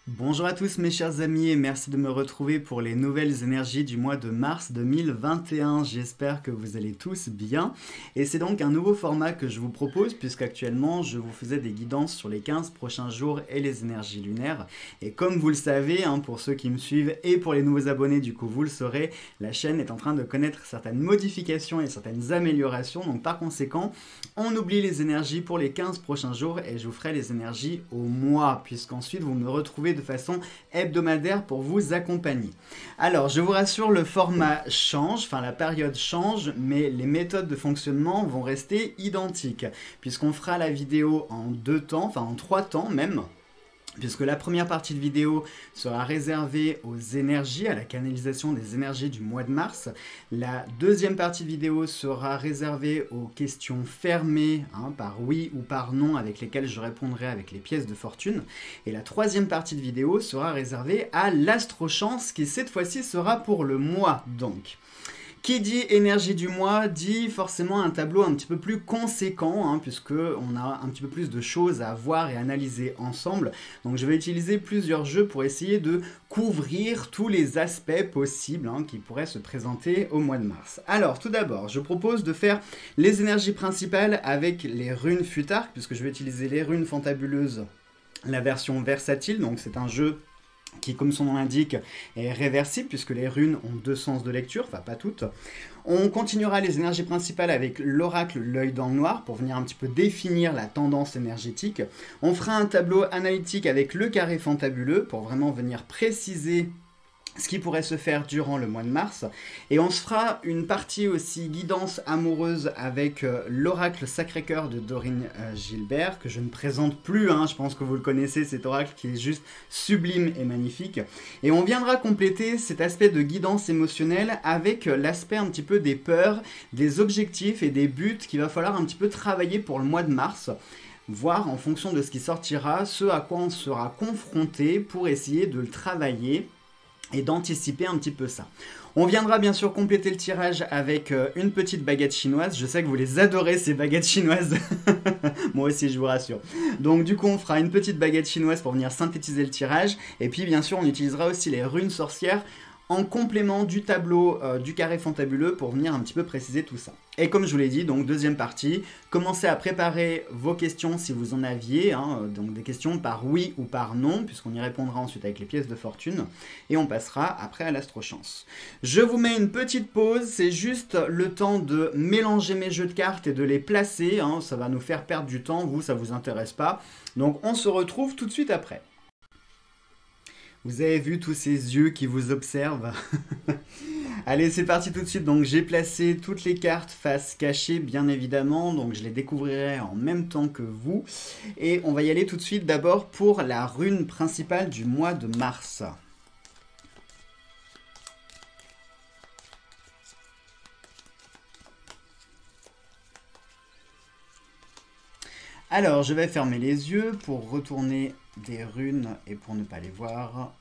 Bonjour à tous mes chers amis et merci de me retrouver pour les nouvelles énergies du mois de mars 2021. J'espère que vous allez tous bien. Et c'est donc un nouveau format que je vous propose puisqu'actuellement je vous faisais des guidances sur les 15 prochains jours et les énergies lunaires. Et comme vous le savez, pour ceux qui me suivent et pour les nouveaux abonnés, du coup vous le saurez, la chaîne est en train de connaître certaines modifications et certaines améliorations. Donc par conséquent, on oublie les énergies pour les 15 prochains jours et je vous ferai les énergies au mois puisqu'ensuite vous me retrouvez de façon hebdomadaire pour vous accompagner. Alors, je vous rassure, le format change, la période change, mais les méthodes de fonctionnement vont rester identiques, puisqu'on fera la vidéo en 2 temps, en 3 temps même. Puisque la première partie de vidéo sera réservée aux énergies, à la canalisation des énergies du mois de mars. La deuxième partie de vidéo sera réservée aux questions fermées, par oui ou par non, avec lesquelles je répondrai avec les pièces de fortune. Et la troisième partie de vidéo sera réservée à l'astrochance, qui cette fois-ci sera pour le mois donc. Qui dit énergie du mois dit forcément un tableau un petit peu plus conséquent, puisqu'on a un petit peu plus de choses à voir et analyser ensemble. Donc je vais utiliser plusieurs jeux pour essayer de couvrir tous les aspects possibles qui pourraient se présenter au mois de mars. Alors tout d'abord, je propose de faire les énergies principales avec les runes Futark, puisque je vais utiliser les runes fantabuleuses, la version versatile, donc c'est un jeu qui, comme son nom l'indique, est réversible, puisque les runes ont 2 sens de lecture, pas toutes. On continuera les énergies principales avec l'oracle L'œil dans le noir, pour venir un petit peu définir la tendance énergétique. On fera un tableau analytique avec le carré fantabuleux, pour vraiment venir préciser ce qui pourrait se faire durant le mois de mars. Et on se fera une partie aussi guidance amoureuse avec l'oracle Sacré-Cœur de Dorine Gilbert, que je ne présente plus, je pense que vous le connaissez, cet oracle qui est juste sublime et magnifique. Et on viendra compléter cet aspect de guidance émotionnelle avec l'aspect un petit peu des peurs, des objectifs et des buts qu'il va falloir un petit peu travailler pour le mois de mars. Voir en fonction de ce qui sortira, ce à quoi on sera confronté pour essayer de le travailler et d'anticiper un petit peu ça. On viendra bien sûr compléter le tirage avec une petite baguette chinoise. Je sais que vous les adorez ces baguettes chinoises. Moi aussi, je vous rassure. Donc du coup, on fera une petite baguette chinoise pour venir synthétiser le tirage. Et puis bien sûr, on utilisera aussi les runes sorcières en complément du tableau du carré fantabuleux pour venir un petit peu préciser tout ça. Et comme je vous l'ai dit, donc deuxième partie, commencez à préparer vos questions si vous en aviez, donc des questions par oui ou par non, puisqu'on y répondra ensuite avec les pièces de fortune, et on passera après à l'astrochance. Je vous mets une petite pause, c'est juste le temps de mélanger mes jeux de cartes et de les placer, ça va nous faire perdre du temps, vous ça vous intéresse pas, donc on se retrouve tout de suite après. Vous avez vu tous ces yeux qui vous observent. Allez, c'est parti tout de suite. Donc, j'ai placé toutes les cartes face cachée, bien évidemment. Donc, je les découvrirai en même temps que vous. Et on va y aller tout de suite d'abord pour la rune principale du mois de mars. Alors, je vais fermer les yeux pour retourner des runes et pour ne pas les voir.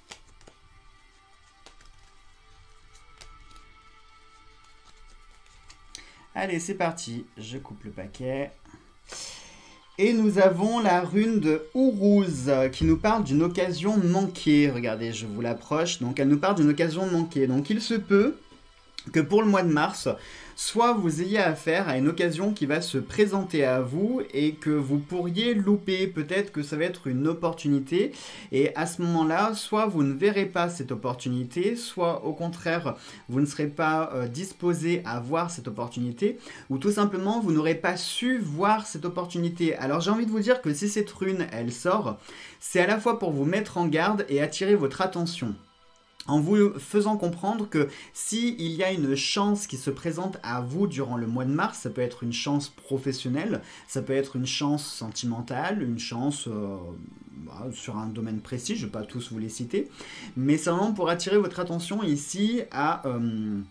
Allez, c'est parti. Je coupe le paquet. Et nous avons la rune de Uruz qui nous parle d'une occasion manquée. Regardez, je vous l'approche. Donc, elle nous parle d'une occasion manquée. Donc, il se peut que pour le mois de mars, soit vous ayez affaire à une occasion qui va se présenter à vous et que vous pourriez louper, peut-être que ça va être une opportunité, et à ce moment-là, soit vous ne verrez pas cette opportunité, soit au contraire, vous ne serez pas disposé à voir cette opportunité, ou tout simplement, vous n'aurez pas su voir cette opportunité. Alors j'ai envie de vous dire que si cette rune, elle sort, c'est à la fois pour vous mettre en garde et attirer votre attention, en vous faisant comprendre que s'il y a une chance qui se présente à vous durant le mois de mars, ça peut être une chance professionnelle, ça peut être une chance sentimentale, une chance sur un domaine précis, je ne vais pas tous vous les citer, mais c'est vraiment pour attirer votre attention ici à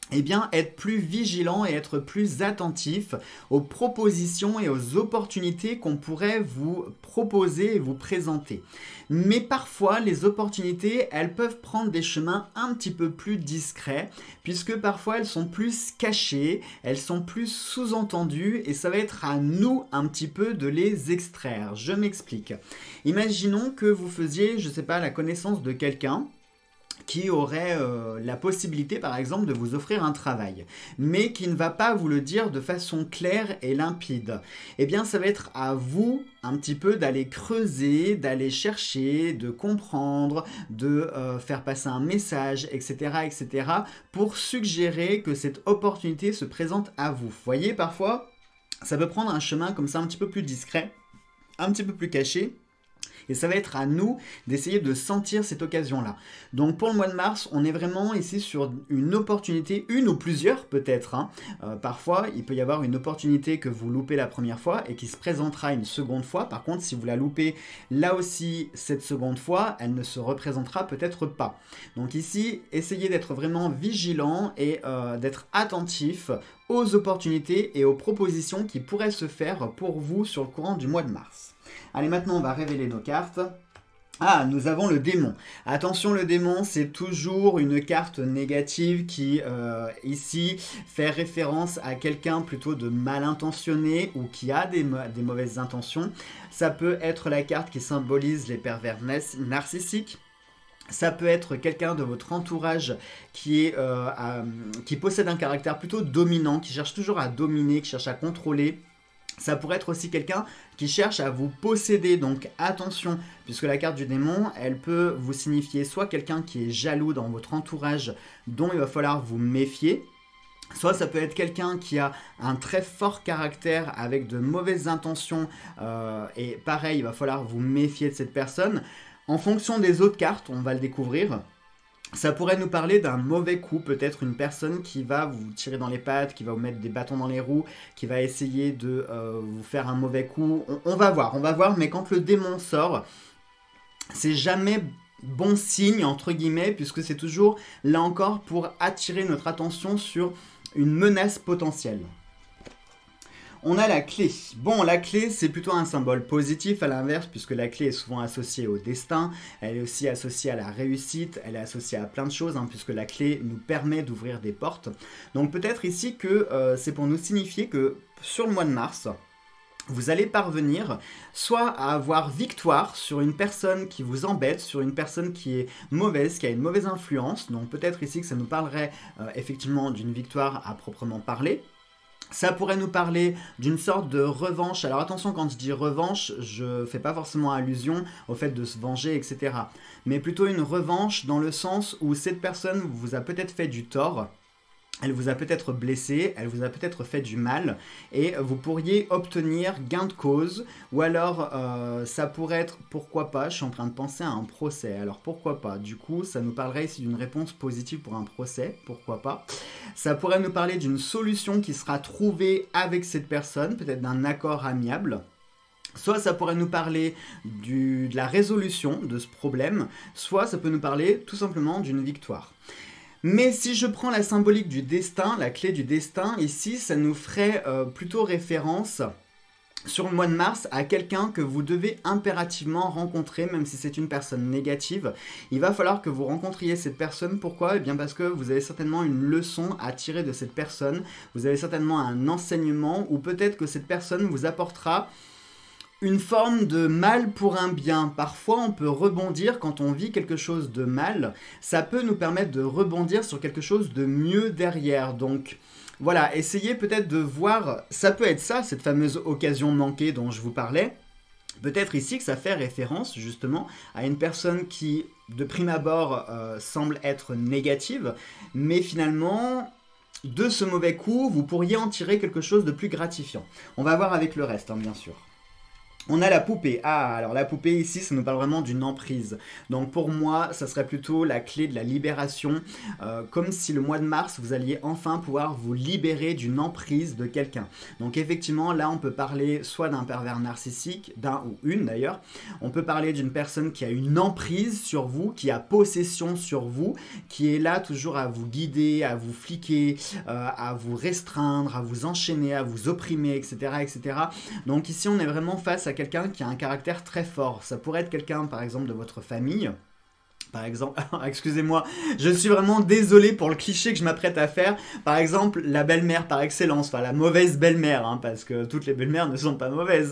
eh bien, être plus vigilant et être plus attentif aux propositions et aux opportunités qu'on pourrait vous proposer et vous présenter. Mais parfois, les opportunités, elles peuvent prendre des chemins un petit peu plus discrets, puisque parfois elles sont plus cachées, elles sont plus sous-entendues, et ça va être à nous un petit peu de les extraire. Je m'explique. Imaginons que vous faisiez, je ne sais pas, la connaissance de quelqu'un qui aurait la possibilité par exemple de vous offrir un travail, mais qui ne va pas vous le dire de façon claire et limpide. Eh bien ça va être à vous un petit peu d'aller creuser, d'aller chercher, de comprendre, de faire passer un message, etc., etc., pour suggérer que cette opportunité se présente à vous. Vous voyez, parfois, ça peut prendre un chemin comme ça un petit peu plus discret, un petit peu plus caché, et ça va être à nous d'essayer de sentir cette occasion-là. Donc pour le mois de mars, on est vraiment ici sur une opportunité, une ou plusieurs peut-être. Parfois, il peut y avoir une opportunité que vous loupez la première fois et qui se présentera une seconde fois. Par contre, si vous la loupez là aussi cette seconde fois, elle ne se représentera peut-être pas. Donc ici, essayez d'être vraiment vigilant et d'être attentif aux opportunités et aux propositions qui pourraient se faire pour vous sur le courant du mois de mars. Allez, maintenant on va révéler nos cartes. Ah, nous avons le démon. Attention, le démon, c'est toujours une carte négative qui, ici, fait référence à quelqu'un plutôt de mal intentionné ou qui a des mauvaises intentions. Ça peut être la carte qui symbolise les pervers narcissiques. Ça peut être quelqu'un de votre entourage qui possède un caractère plutôt dominant, qui cherche toujours à dominer, qui cherche à contrôler. Ça pourrait être aussi quelqu'un qui cherche à vous posséder, donc attention, puisque la carte du démon, elle peut vous signifier soit quelqu'un qui est jaloux dans votre entourage, dont il va falloir vous méfier, soit ça peut être quelqu'un qui a un très fort caractère avec de mauvaises intentions, et pareil, il va falloir vous méfier de cette personne. En fonction des autres cartes, on va le découvrir. Ça pourrait nous parler d'un mauvais coup, peut-être une personne qui va vous tirer dans les pattes, qui va vous mettre des bâtons dans les roues, qui va essayer de vous faire un mauvais coup. On va voir, mais quand le démon sort, c'est jamais bon signe, entre guillemets, puisque c'est toujours, là encore, pour attirer notre attention sur une menace potentielle. On a la clé. Bon, la clé, c'est plutôt un symbole positif à l'inverse, puisque la clé est souvent associée au destin, elle est aussi associée à la réussite, elle est associée à plein de choses, puisque la clé nous permet d'ouvrir des portes. Donc peut-être ici que c'est pour nous signifier que sur le mois de mars, vous allez parvenir soit à avoir victoire sur une personne qui vous embête, sur une personne qui est mauvaise, qui a une mauvaise influence. Donc peut-être ici que ça nous parlerait effectivement d'une victoire à proprement parler. Ça pourrait nous parler d'une sorte de revanche. Alors attention, quand je dis revanche, je ne fais pas forcément allusion au fait de se venger, etc. Mais plutôt une revanche dans le sens où cette personne vous a peut-être fait du tort. Elle vous a peut-être blessé, elle vous a peut-être fait du mal et vous pourriez obtenir gain de cause ou alors ça pourrait être, pourquoi pas, je suis en train de penser à un procès, alors pourquoi pas, du coup ça nous parlerait ici d'une réponse positive pour un procès, pourquoi pas. Ça pourrait nous parler d'une solution qui sera trouvée avec cette personne, peut-être d'un accord amiable. Soit ça pourrait nous parler de la résolution de ce problème, soit ça peut nous parler tout simplement d'une victoire. Mais si je prends la symbolique du destin, la clé du destin, ici, ça nous ferait plutôt référence sur le mois de mars à quelqu'un que vous devez impérativement rencontrer, même si c'est une personne négative. Il va falloir que vous rencontriez cette personne. Pourquoi ? Eh bien parce que vous avez certainement une leçon à tirer de cette personne. Vous avez certainement un enseignement ou peut-être que cette personne vous apportera une forme de mal pour un bien. Parfois, on peut rebondir quand on vit quelque chose de mal. Ça peut nous permettre de rebondir sur quelque chose de mieux derrière. Donc, voilà, essayez peut-être de voir, ça peut être ça, cette fameuse occasion manquée dont je vous parlais. Peut-être ici que ça fait référence justement à une personne qui, de prime abord, semble être négative, mais finalement, de ce mauvais coup, vous pourriez en tirer quelque chose de plus gratifiant. On va voir avec le reste, bien sûr. On a la poupée. Ah, alors la poupée ici, ça nous parle vraiment d'une emprise. Donc pour moi, ça serait plutôt la clé de la libération, comme si le mois de mars, vous alliez enfin pouvoir vous libérer d'une emprise de quelqu'un. Donc effectivement, là, on peut parler soit d'un pervers narcissique, d'un ou une d'ailleurs. On peut parler d'une personne qui a une emprise sur vous, qui a possession sur vous, qui est là toujours à vous guider, à vous fliquer, à vous restreindre, à vous enchaîner, à vous opprimer, etc., etc. Donc ici, on est vraiment face à quelqu'un qui a un caractère très fort. Ça pourrait être quelqu'un, par exemple, de votre famille. Par exemple, excusez-moi, je suis vraiment désolé pour le cliché que je m'apprête à faire. Par exemple, la belle-mère par excellence, enfin la mauvaise belle-mère, hein, parce que toutes les belles-mères ne sont pas mauvaises.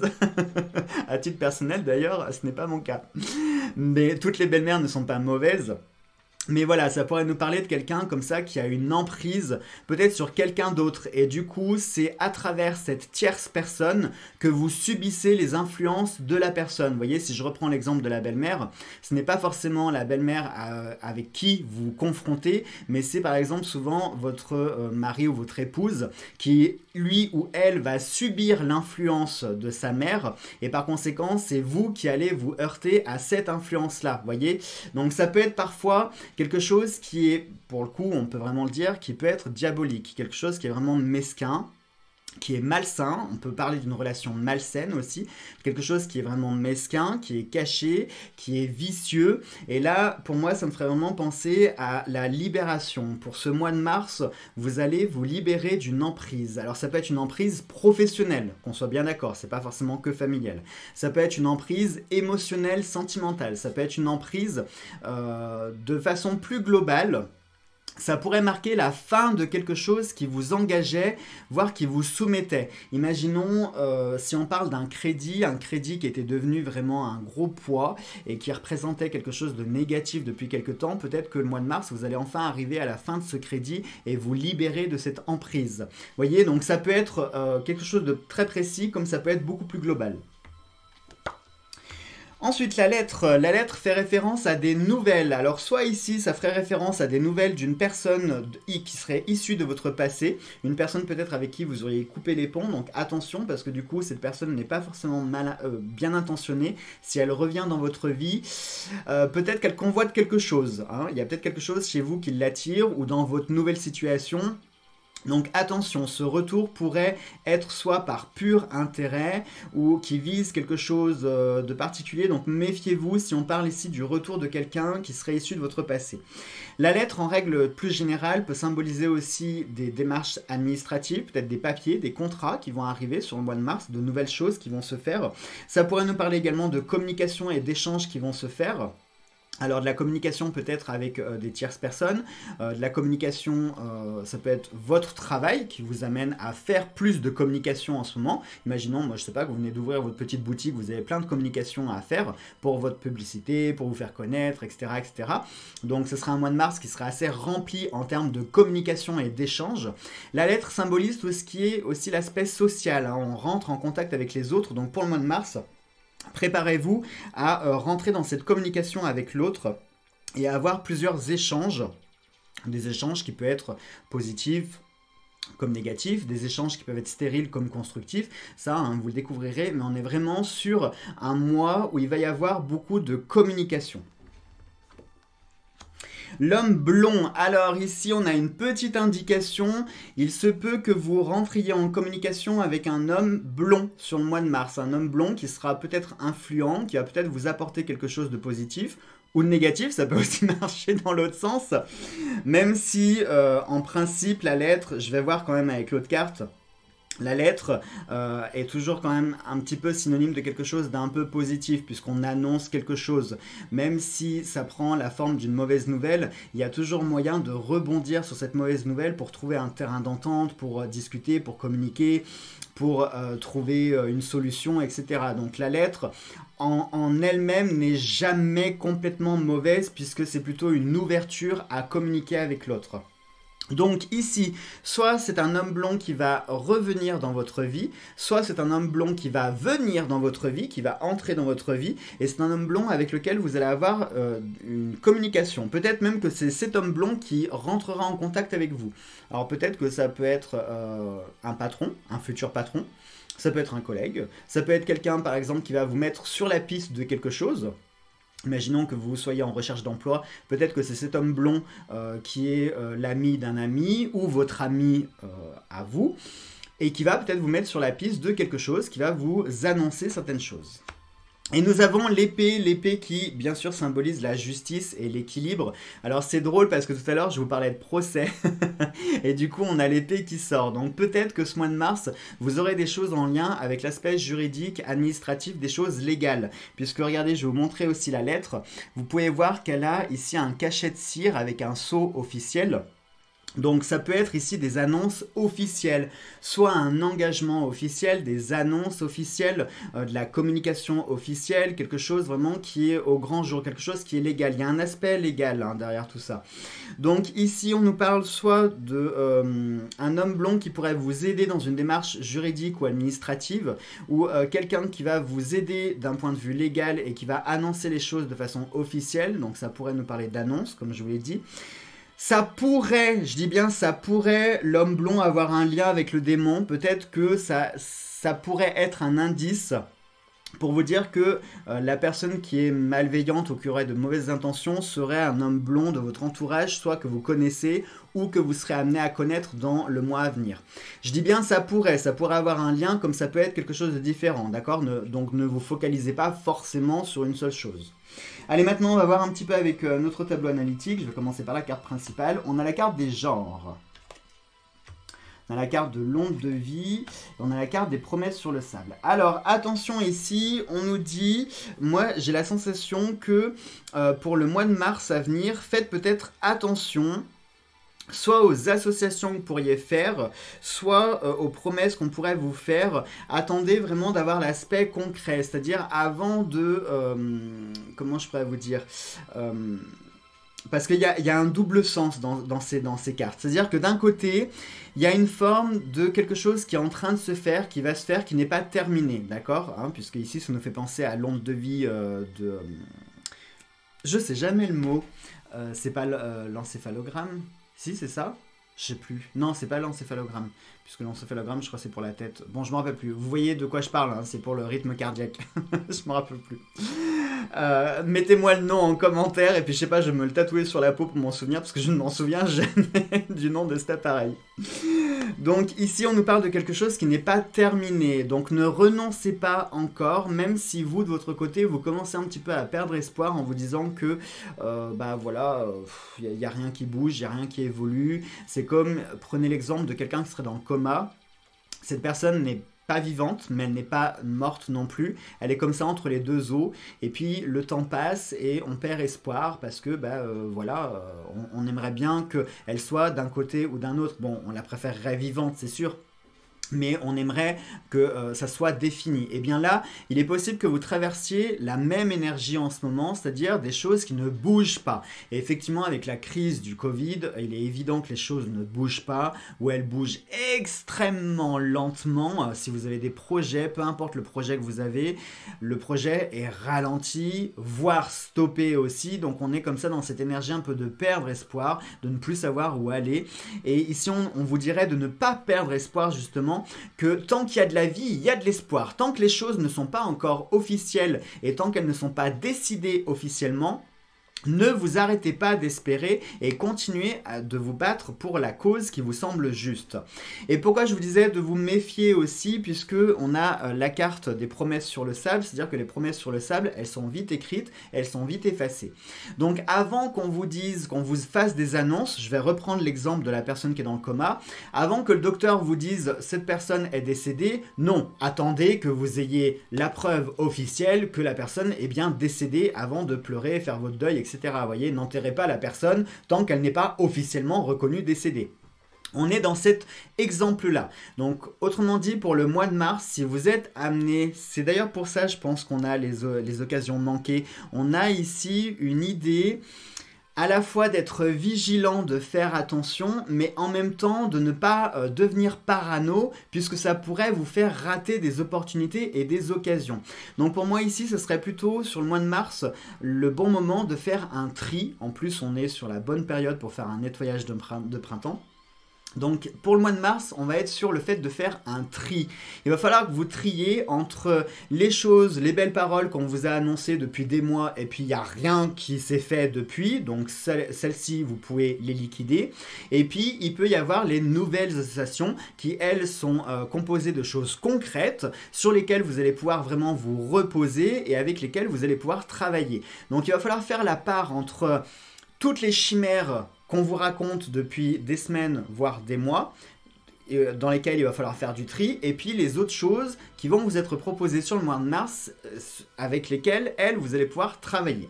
À titre personnel d'ailleurs, ce n'est pas mon cas. Mais toutes les belles-mères ne sont pas mauvaises. Mais voilà, ça pourrait nous parler de quelqu'un comme ça qui a une emprise peut-être sur quelqu'un d'autre. Et du coup, c'est à travers cette tierce personne que vous subissez les influences de la personne. Vous voyez, si je reprends l'exemple de la belle-mère, ce n'est pas forcément la belle-mère avec qui vous confrontez, mais c'est par exemple souvent votre mari ou votre épouse qui, lui ou elle, va subir l'influence de sa mère. Et par conséquent, c'est vous qui allez vous heurter à cette influence-là. Vous voyez, donc ça peut être parfois quelque chose qui est, pour le coup, on peut vraiment le dire, qui peut être diabolique, quelque chose qui est vraiment mesquin, qui est malsain, on peut parler d'une relation malsaine aussi, quelque chose qui est vraiment mesquin, qui est caché, qui est vicieux, et là, pour moi, ça me ferait vraiment penser à la libération. Pour ce mois de mars, vous allez vous libérer d'une emprise. Alors ça peut être une emprise professionnelle, qu'on soit bien d'accord, c'est pas forcément que familiale. Ça peut être une emprise émotionnelle, sentimentale, ça peut être une emprise de façon plus globale. Ça pourrait marquer la fin de quelque chose qui vous engageait, voire qui vous soumettait. Imaginons si on parle d'un crédit, un crédit qui était devenu vraiment un gros poids et qui représentait quelque chose de négatif depuis quelque temps. Peut-être que le mois de mars, vous allez enfin arriver à la fin de ce crédit et vous libérer de cette emprise. Vous voyez, donc ça peut être quelque chose de très précis comme ça peut être beaucoup plus global. Ensuite, la lettre fait référence à des nouvelles. Alors, soit ici, ça ferait référence à des nouvelles d'une personne qui serait issue de votre passé, une personne peut-être avec qui vous auriez coupé les ponts, donc attention, parce que du coup, cette personne n'est pas forcément bien intentionnée. Si elle revient dans votre vie, peut-être qu'elle convoite quelque chose, hein. Il y a peut-être quelque chose chez vous qui l'attire, ou dans votre nouvelle situation. Donc attention, ce retour pourrait être soit par pur intérêt ou qui vise quelque chose de particulier. Donc méfiez-vous si on parle ici du retour de quelqu'un qui serait issu de votre passé. La lettre, en règle plus générale, peut symboliser aussi des démarches administratives, peut-être des papiers, des contrats qui vont arriver sur le mois de mars, de nouvelles choses qui vont se faire. Ça pourrait nous parler également de communication et d'échanges qui vont se faire. Alors de la communication peut-être avec des tierces personnes, de la communication, ça peut être votre travail qui vous amène à faire plus de communication en ce moment. Imaginons, moi je sais pas, que vous venez d'ouvrir votre petite boutique, vous avez plein de communication à faire pour votre publicité, pour vous faire connaître, etc., etc. Donc ce sera un mois de mars qui sera assez rempli en termes de communication et d'échange. La lettre symbolise tout ce qui est aussi l'aspect social, hein. On rentre en contact avec les autres, donc pour le mois de mars, préparez-vous à rentrer dans cette communication avec l'autre et à avoir plusieurs échanges. Des échanges qui peuvent être positifs comme négatifs, des échanges qui peuvent être stériles comme constructifs. Ça, hein, vous le découvrirez, mais on est vraiment sur un mois où il va y avoir beaucoup de communication. L'homme blond, alors ici on a une petite indication, il se peut que vous rentriez en communication avec un homme blond sur le mois de mars, un homme blond qui sera peut-être influent, qui va peut-être vous apporter quelque chose de positif, ou de négatif, ça peut aussi marcher dans l'autre sens, même si en principe la lettre, je vais voir quand même avec l'autre carte, la lettre est toujours quand même un petit peu synonyme de quelque chose d'un peu positif puisqu'on annonce quelque chose. Même si ça prend la forme d'une mauvaise nouvelle, il y a toujours moyen de rebondir sur cette mauvaise nouvelle pour trouver un terrain d'entente, pour discuter, pour communiquer, pour trouver une solution, etc. Donc la lettre en elle-même n'est jamais complètement mauvaise puisque c'est plutôt une ouverture à communiquer avec l'autre. Donc ici, soit c'est un homme blond qui va revenir dans votre vie, soit c'est un homme blond qui va venir dans votre vie, qui va entrer dans votre vie, et c'est un homme blond avec lequel vous allez avoir une communication. Peut-être même que c'est cet homme blond qui rentrera en contact avec vous. Alors peut-être que ça peut être un patron, un futur patron, Ça peut être un collègue, ça peut être quelqu'un par exemple qui va vous mettre sur la piste de quelque chose. Imaginons que vous soyez en recherche d'emploi, peut-être que c'est cet homme blond qui est l'ami d'un ami ou votre ami à vous, et qui va peut-être vous mettre sur la piste de quelque chose, qui va vous annoncer certaines choses. Et nous avons l'épée qui bien sûr symbolise la justice et l'équilibre. Alors c'est drôle parce que tout à l'heure je vous parlais de procès et du coup on a l'épée qui sort. Donc peut-être que ce mois de mars vous aurez des choses en lien avec l'aspect juridique, administratif, des choses légales. Puisque regardez, je vais vous montrer aussi la lettre. Vous pouvez voir qu'elle a ici un cachet de cire avec un sceau officiel. Donc ça peut être ici des annonces officielles, soit un engagement officiel, des annonces officielles, de la communication officielle, quelque chose vraiment qui est au grand jour, quelque chose qui est légal. Il y a un aspect légal derrière tout ça. Donc ici on nous parle soit un homme blond qui pourrait vous aider dans une démarche juridique ou administrative, ou quelqu'un qui va vous aider d'un point de vue légal et qui va annoncer les choses de façon officielle. Donc ça pourrait nous parler d'annonce, comme je vous l'ai dit. Ça pourrait, je dis bien ça pourrait, l'homme blond avoir un lien avec le démon. Peut-être que ça pourrait être un indice pour vous dire que la personne qui est malveillante ou qui aurait de mauvaises intentions serait un homme blond de votre entourage, soit que vous connaissez ou que vous serez amené à connaître dans le mois à venir. Je dis bien ça pourrait avoir un lien, comme ça peut être quelque chose de différent, d'accord? Donc ne vous focalisez pas forcément sur une seule chose. Allez, maintenant on va voir un petit peu avec notre tableau analytique. Je vais commencer par la carte principale. On a la carte des genres. On a la carte de l'onde de vie, on a la carte des promesses sur le sable. Alors attention ici, on nous dit, moi j'ai la sensation que pour le mois de mars à venir, faites peut-être attention soit aux associations que vous pourriez faire, soit aux promesses qu'on pourrait vous faire. Attendez vraiment d'avoir l'aspect concret, c'est-à-dire avant de... comment je pourrais vous dire parce qu'il y a un double sens dans ces cartes. C'est-à-dire que d'un côté, il y a une forme de quelque chose qui est en train de se faire, qui va se faire, qui n'est pas terminé, d'accord, puisque ici, ça nous fait penser à l'onde de vie de... je sais jamais le mot. C'est pas l'encéphalogramme? Si, c'est ça? Je sais plus. Non, c'est pas l'encéphalogramme. Puisque l'encéphalogramme, je crois que c'est pour la tête. Bon, je me rappelle plus. Vous voyez de quoi je parle, c'est pour le rythme cardiaque. Je me rappelle plus. Mettez-moi le nom en commentaire et puis je sais pas, je vais me le tatouer sur la peau pour m'en souvenir parce que je ne m'en souviens jamais du nom de cet appareil. Donc ici on nous parle de quelque chose qui n'est pas terminé, donc ne renoncez pas encore, même si vous de votre côté vous commencez un petit peu à perdre espoir en vous disant que bah voilà, il n'y a rien qui bouge, il n'y a rien qui évolue. C'est comme, prenez l'exemple de quelqu'un qui serait dans le coma, cette personne n'est pas vivante, mais elle n'est pas morte non plus. Elle est comme ça entre les deux eaux. Et puis le temps passe et on perd espoir parce que voilà, on aimerait bien qu'elle soit d'un côté ou d'un autre. Bon, on la préférerait vivante, c'est sûr. Mais on aimerait que ça soit défini. Et bien là, il est possible que vous traversiez la même énergie en ce moment, c'est-à-dire des choses qui ne bougent pas. Et effectivement, avec la crise du Covid, il est évident que les choses ne bougent pas, ou elles bougent extrêmement lentement. Si vous avez des projets, peu importe le projet que vous avez, le projet est ralenti, voire stoppé aussi. Donc on est comme ça dans cette énergie un peu de perdre espoir, de ne plus savoir où aller. Et ici, on vous dirait de ne pas perdre espoir justement, que tant qu'il y a de la vie, il y a de l'espoir. Tant que les choses ne sont pas encore officielles et tant qu'elles ne sont pas décidées officiellement, ne vous arrêtez pas d'espérer et continuez de vous battre pour la cause qui vous semble juste. Et pourquoi je vous disais de vous méfier aussi, puisque on a la carte des promesses sur le sable, c'est-à-dire que les promesses sur le sable, elles sont vite écrites, elles sont vite effacées. Donc avant qu'on vous dise, qu'on vous fasse des annonces, je vais reprendre l'exemple de la personne qui est dans le coma, avant que le docteur vous dise cette personne est décédée, non, attendez que vous ayez la preuve officielle que la personne est bien décédée avant de pleurer, faire votre deuil, etc. Vous voyez, n'enterrez pas la personne tant qu'elle n'est pas officiellement reconnue décédée. On est dans cet exemple-là. Donc, autrement dit, pour le mois de mars, si vous êtes amené, c'est d'ailleurs pour ça, je pense qu'on a les occasions manquées, on a ici une idée à la fois d'être vigilant, de faire attention, mais en même temps de ne pas devenir parano, puisque ça pourrait vous faire rater des opportunités et des occasions. Donc pour moi ici, ce serait plutôt sur le mois de mars, le bon moment de faire un tri. En plus, on est sur la bonne période pour faire un nettoyage de printemps. Donc pour le mois de mars, on va être sur le fait de faire un tri. Il va falloir que vous triez entre les choses, les belles paroles qu'on vous a annoncées depuis des mois et puis il n'y a rien qui s'est fait depuis, donc celles-ci vous pouvez les liquider. Et puis il peut y avoir les nouvelles associations qui elles sont composées de choses concrètes sur lesquelles vous allez pouvoir vraiment vous reposer et avec lesquelles vous allez pouvoir travailler. Donc il va falloir faire la part entre toutes les chimères qu'on vous raconte depuis des semaines, voire des mois, dans lesquels il va falloir faire du tri, et puis les autres choses qui vont vous être proposées sur le mois de mars, avec lesquelles, elles, vous allez pouvoir travailler.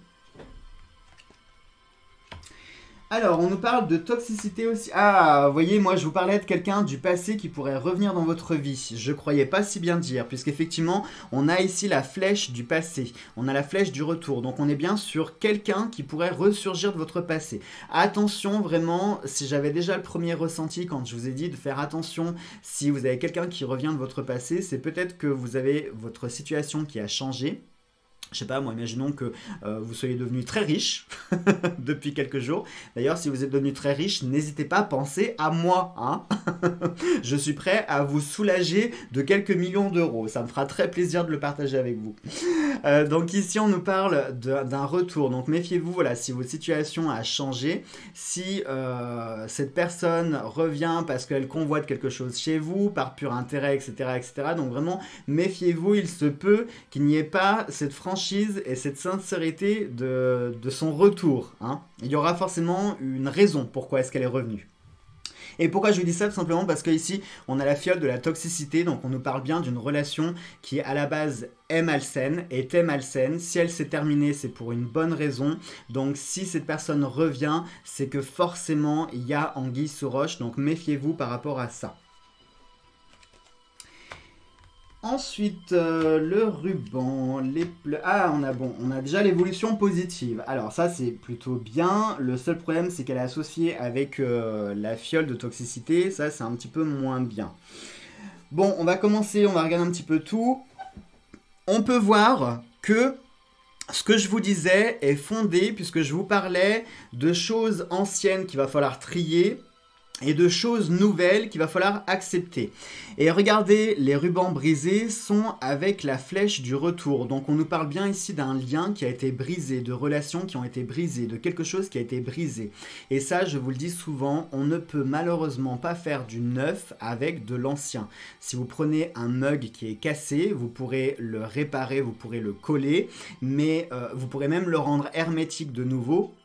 Alors, on nous parle de toxicité aussi. Ah, vous voyez, moi je vous parlais de quelqu'un du passé qui pourrait revenir dans votre vie. Je croyais pas si bien dire, puisqu'effectivement, on a ici la flèche du passé. On a la flèche du retour. Donc on est bien sur quelqu'un qui pourrait ressurgir de votre passé. Attention, vraiment, si j'avais déjà le premier ressenti quand je vous ai dit de faire attention, si vous avez quelqu'un qui revient de votre passé, c'est peut-être que vous avez votre situation qui a changé. Je sais pas, moi, imaginons que vous soyez devenu très riche depuis quelques jours. D'ailleurs, si vous êtes devenu très riche, n'hésitez pas à penser à moi. Hein. Je suis prêt à vous soulager de quelques millions d'euros. Ça me fera très plaisir de le partager avec vous. Donc ici, on nous parle d'un retour. Donc méfiez-vous, voilà, si votre situation a changé, si cette personne revient parce qu'elle convoite quelque chose chez vous, par pur intérêt, etc., etc. Donc vraiment, méfiez-vous, il se peut qu'il n'y ait pas cette franchise et cette sincérité de son retour. Hein. Il y aura forcément une raison pourquoi est-ce qu'elle est revenue. Et pourquoi je vous dis ça? Tout simplement parce qu'ici, on a la fiole de la toxicité, donc on nous parle bien d'une relation qui à la base est malsaine, était malsaine. Si elle s'est terminée, c'est pour une bonne raison. Donc si cette personne revient, c'est que forcément, il y a anguille sous roche, donc méfiez-vous par rapport à ça. Ensuite, le ruban, on a déjà l'évolution positive. Alors ça, c'est plutôt bien. Le seul problème, c'est qu'elle est associée avec la fiole de toxicité. Ça, c'est un petit peu moins bien. Bon, on va commencer, on va regarder un petit peu tout. On peut voir que ce que je vous disais est fondé, puisque je vous parlais de choses anciennes qu'il va falloir trier, et de choses nouvelles qu'il va falloir accepter. Et regardez, les rubans brisés sont avec la flèche du retour. Donc on nous parle bien ici d'un lien qui a été brisé, de relations qui ont été brisées, de quelque chose qui a été brisé. Et ça, je vous le dis souvent, on ne peut malheureusement pas faire du neuf avec de l'ancien. Si vous prenez un mug qui est cassé, vous pourrez le réparer, vous pourrez le coller, mais vous pourrez même le rendre hermétique de nouveau.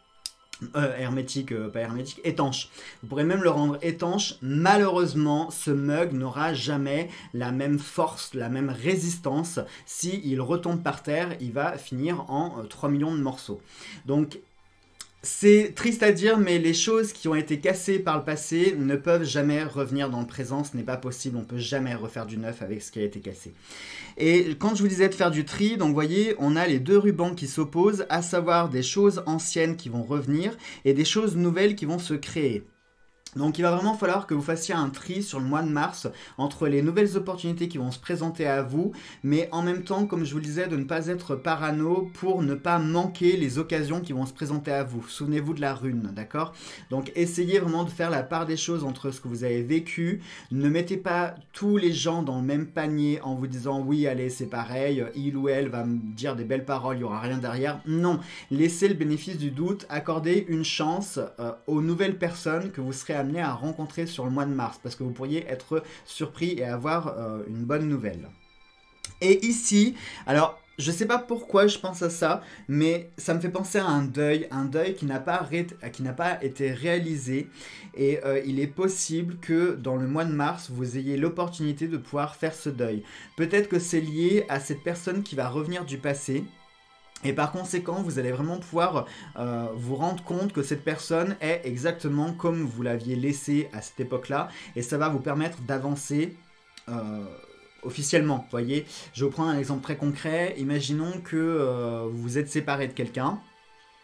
Étanche. Vous pourrez même le rendre étanche. Malheureusement, ce mug n'aura jamais la même force, la même résistance. S'il retombe par terre, il va finir en 3 millions de morceaux. Donc, c'est triste à dire, mais les choses qui ont été cassées par le passé ne peuvent jamais revenir dans le présent. Ce n'est pas possible, on ne peut jamais refaire du neuf avec ce qui a été cassé. Et quand je vous disais de faire du tri, donc vous voyez, on a les deux rubans qui s'opposent, à savoir des choses anciennes qui vont revenir et des choses nouvelles qui vont se créer. Donc il va vraiment falloir que vous fassiez un tri sur le mois de mars entre les nouvelles opportunités qui vont se présenter à vous, mais en même temps, comme je vous le disais, de ne pas être parano pour ne pas manquer les occasions qui vont se présenter à vous. Souvenez-vous de la rune, d'accord? Donc essayez vraiment de faire la part des choses entre ce que vous avez vécu. Ne mettez pas tous les gens dans le même panier en vous disant oui, allez, c'est pareil, il ou elle va me dire des belles paroles, il n'y aura rien derrière. Non, laissez le bénéfice du doute, accordez une chance aux nouvelles personnes que vous serez amené à rencontrer sur le mois de mars, parce que vous pourriez être surpris et avoir une bonne nouvelle. Et ici, alors je sais pas pourquoi je pense à ça, mais ça me fait penser à un deuil qui n'a pas été réalisé, et il est possible que dans le mois de mars, vous ayez l'opportunité de pouvoir faire ce deuil. Peut-être que c'est lié à cette personne qui va revenir du passé, et par conséquent, vous allez vraiment pouvoir vous rendre compte que cette personne est exactement comme vous l'aviez laissée à cette époque-là. Et ça va vous permettre d'avancer officiellement. Vous voyez, je vous prends un exemple très concret. Imaginons que vous vous êtes séparé de quelqu'un.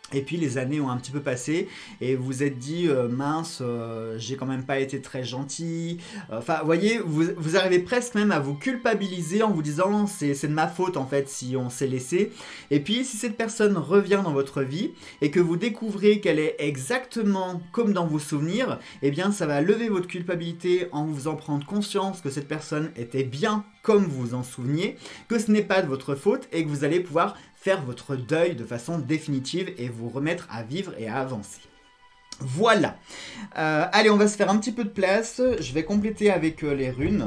Et puis les années ont un petit peu passé et vous vous êtes dit mince, j'ai quand même pas été très gentil. Enfin, vous voyez, vous arrivez presque même à vous culpabiliser en vous disant c'est de ma faute en fait si on s'est laissé. Et puis si cette personne revient dans votre vie et que vous découvrez qu'elle est exactement comme dans vos souvenirs, eh bien ça va lever votre culpabilité en vous en prendre conscience que cette personne était bien comme vous vous en souveniez, que ce n'est pas de votre faute et que vous allez pouvoir faire votre deuil de façon définitive et vous remettre à vivre et à avancer. Voilà. Allez, on va se faire un petit peu de place. Je vais compléter avec les runes.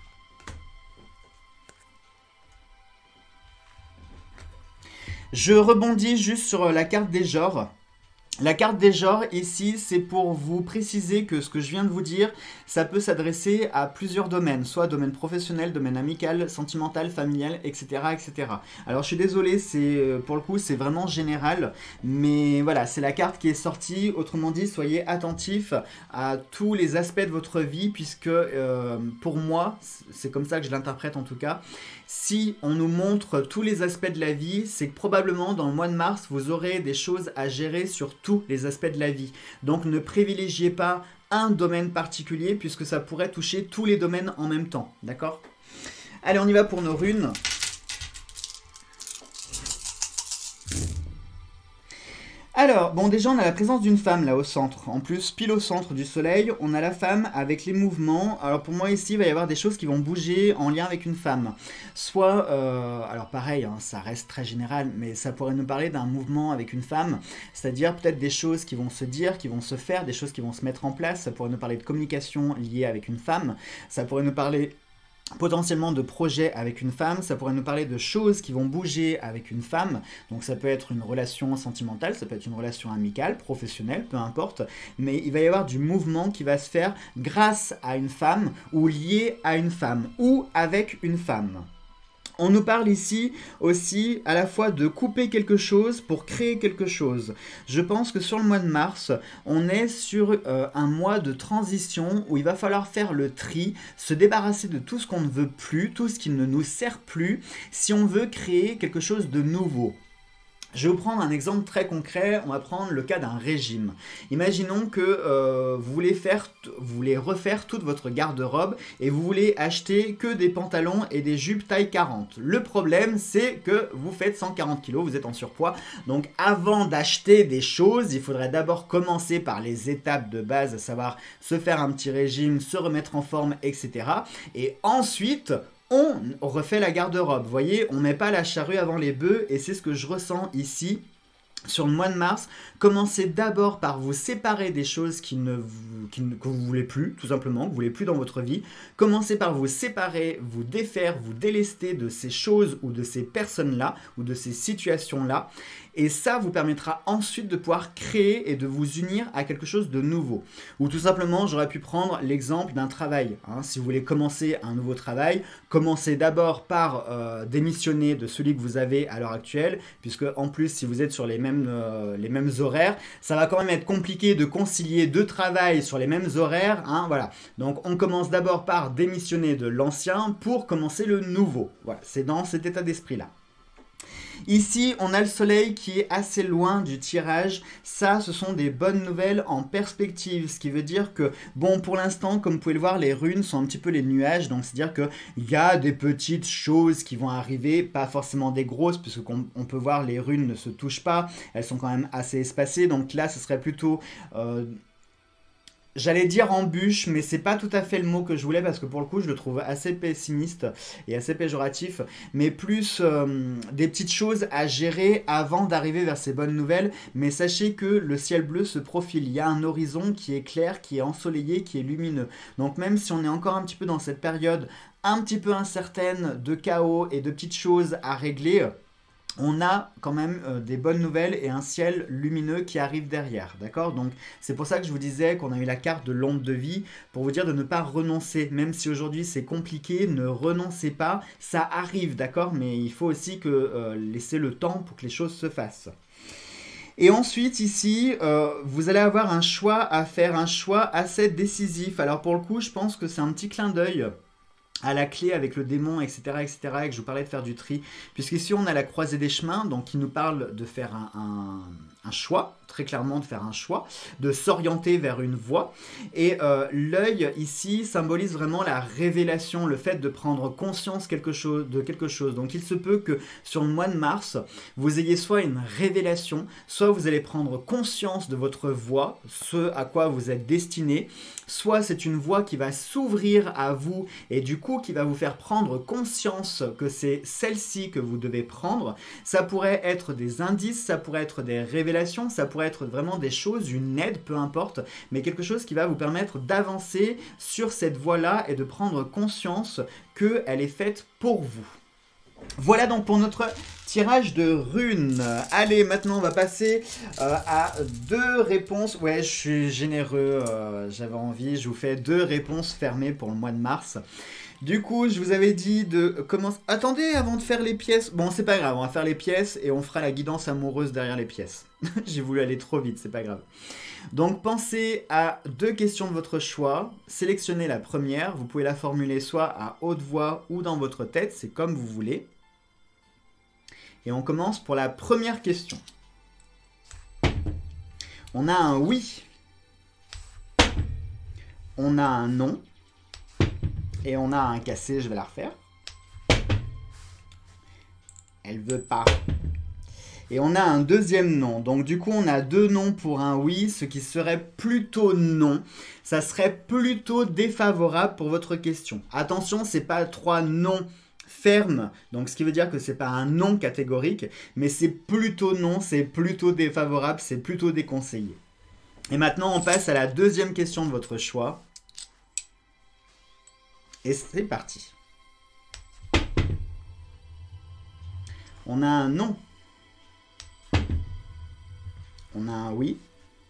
Je rebondis juste sur la carte des genres. La carte des genres, ici, c'est pour vous préciser que ce que je viens de vous dire, ça peut s'adresser à plusieurs domaines, soit domaine professionnel, domaine amical, sentimental, familial, etc. etc. Alors, je suis désolé, pour le coup, c'est vraiment général, mais voilà, c'est la carte qui est sortie. Autrement dit, soyez attentifs à tous les aspects de votre vie, puisque pour moi, c'est comme ça que je l'interprète en tout cas, si on nous montre tous les aspects de la vie, c'est que probablement dans le mois de mars, vous aurez des choses à gérer sur tous les aspects de la vie. Donc ne privilégiez pas un domaine particulier puisque ça pourrait toucher tous les domaines en même temps. D'accord ? Allez, on y va pour nos runes. Alors, bon, déjà, on a la présence d'une femme là au centre. En plus, pile au centre du soleil, on a la femme avec les mouvements. Alors, pour moi, ici, il va y avoir des choses qui vont bouger en lien avec une femme. Soit, alors pareil, hein, ça reste très général, mais ça pourrait nous parler d'un mouvement avec une femme. C'est-à-dire peut-être des choses qui vont se dire, qui vont se faire, des choses qui vont se mettre en place. Ça pourrait nous parler de communication liée avec une femme. Ça pourrait nous parler potentiellement de projets avec une femme, ça pourrait nous parler de choses qui vont bouger avec une femme, donc ça peut être une relation sentimentale, ça peut être une relation amicale, professionnelle, peu importe, mais il va y avoir du mouvement qui va se faire grâce à une femme ou lié à une femme ou avec une femme. On nous parle ici aussi à la fois de couper quelque chose pour créer quelque chose. Je pense que sur le mois de mars, on est sur un mois de transition où il va falloir faire le tri, se débarrasser de tout ce qu'on ne veut plus, tout ce qui ne nous sert plus, si on veut créer quelque chose de nouveau. Je vais vous prendre un exemple très concret, on va prendre le cas d'un régime. Imaginons que vous voulez refaire toute votre garde-robe et vous voulez acheter que des pantalons et des jupes taille 40. Le problème, c'est que vous faites 140 kg, vous êtes en surpoids. Donc avant d'acheter des choses, il faudrait d'abord commencer par les étapes de base, à savoir se faire un petit régime, se remettre en forme, etc. Et ensuite, on refait la garde-robe. Vous voyez, on ne met pas la charrue avant les bœufs et c'est ce que je ressens ici. Sur le mois de mars, commencez d'abord par vous séparer des choses que vous voulez plus, tout simplement, que vous voulez plus dans votre vie. Commencez par vous séparer, vous défaire, vous délester de ces choses ou de ces personnes-là ou de ces situations-là. Et ça vous permettra ensuite de pouvoir créer et de vous unir à quelque chose de nouveau. Ou tout simplement, j'aurais pu prendre l'exemple d'un travail. Si vous voulez commencer un nouveau travail, commencez d'abord par démissionner de celui que vous avez à l'heure actuelle, puisque en plus, si vous êtes sur les mêmes horaires, ça va quand même être compliqué de concilier deux travails sur les mêmes horaires. Voilà. Donc, on commence d'abord par démissionner de l'ancien pour commencer le nouveau. Voilà, c'est dans cet état d'esprit-là. Ici, on a le soleil qui est assez loin du tirage. Ça, ce sont des bonnes nouvelles en perspective. Ce qui veut dire que, bon, pour l'instant, comme vous pouvez le voir, les runes sont un petit peu les nuages. Donc, c'est-à-dire qu'il y a des petites choses qui vont arriver, pas forcément des grosses, puisqu'on peut voir les runes ne se touchent pas. Elles sont quand même assez espacées. Donc là, ce serait plutôt... j'allais dire embûche, mais c'est pas tout à fait le mot que je voulais parce que pour le coup je le trouve assez pessimiste et assez péjoratif, mais plus des petites choses à gérer avant d'arriver vers ces bonnes nouvelles. Mais sachez que le ciel bleu se profile, il y a un horizon qui est clair, qui est ensoleillé, qui est lumineux. Donc même si on est encore un petit peu dans cette période un petit peu incertaine de chaos et de petites choses à régler, on a quand même des bonnes nouvelles et un ciel lumineux qui arrive derrière, d'accord? Donc c'est pour ça que je vous disais qu'on a eu la carte de l'onde de vie, pour vous dire de ne pas renoncer, même si aujourd'hui c'est compliqué, ne renoncez pas, ça arrive, d'accord? Mais il faut aussi laisser le temps pour que les choses se fassent. Et ensuite ici, vous allez avoir un choix à faire, un choix assez décisif. Alors pour le coup, je pense que c'est un petit clin d'œil à la clé avec le démon, etc., etc., et que je vous parlais de faire du tri, puisqu'ici on a la croisée des chemins, donc qui nous parle de faire choix, très clairement de faire un choix, de s'orienter vers une voie. Et l'œil ici symbolise vraiment la révélation, le fait de prendre conscience de quelque chose. Donc il se peut que sur le mois de mars, vous ayez soit une révélation, soit vous allez prendre conscience de votre voie, ce à quoi vous êtes destiné, soit c'est une voie qui va s'ouvrir à vous et du coup qui va vous faire prendre conscience que c'est celle-ci que vous devez prendre. Ça pourrait être des indices, ça pourrait être des révélations, ça pourrait être vraiment des choses, une aide, peu importe, mais quelque chose qui va vous permettre d'avancer sur cette voie-là et de prendre conscience qu'elle est faite pour vous. Voilà donc pour notre tirage de runes. Allez, maintenant on va passer à 2 réponses. Ouais, je suis généreux, j'avais envie, je vous fais 2 réponses fermées pour le mois de mars. Du coup, je vous avais dit de commencer... Attendez, avant de faire les pièces... Bon, c'est pas grave, on va faire les pièces et on fera la guidance amoureuse derrière les pièces. J'ai voulu aller trop vite, c'est pas grave. Donc, pensez à 2 questions de votre choix. Sélectionnez la première. Vous pouvez la formuler soit à haute voix ou dans votre tête, c'est comme vous voulez. Et on commence pour la première question. On a un oui. On a un non. Et on a un cassé, je vais la refaire. Elle veut pas. Et on a un deuxième non. Donc du coup, on a 2 noms pour un oui, ce qui serait plutôt non. Ça serait plutôt défavorable pour votre question. Attention, c'est pas 3 noms fermes, donc ce qui veut dire que c'est pas un non catégorique, mais c'est plutôt non, c'est plutôt défavorable, c'est plutôt déconseillé. Et maintenant, on passe à la deuxième question de votre choix. Et c'est parti. On a un non. On a un oui.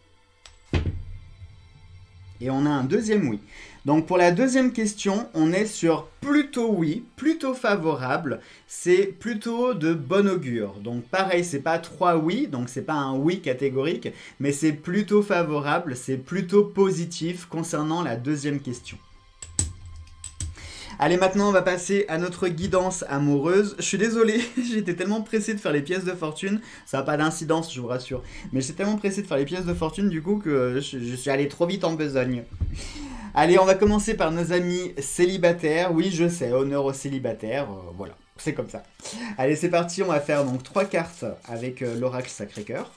Et on a un deuxième oui. Donc pour la deuxième question, on est sur plutôt oui, plutôt favorable. C'est plutôt de bon augure. Donc pareil, c'est pas 3 oui, donc c'est pas un oui catégorique, mais c'est plutôt favorable, c'est plutôt positif concernant la deuxième question. Allez, maintenant, on va passer à notre guidance amoureuse. Je suis désolé, j'étais tellement pressé de faire les pièces de fortune. Ça n'a pas d'incidence, je vous rassure. Mais j'étais tellement pressé de faire les pièces de fortune, du coup, que je suis allé trop vite en besogne. Allez, on va commencer par nos amis célibataires. Oui, je sais, honneur aux célibataires. Voilà, c'est comme ça. Allez, c'est parti. On va faire donc 3 cartes avec l'oracle Sacré-Cœur.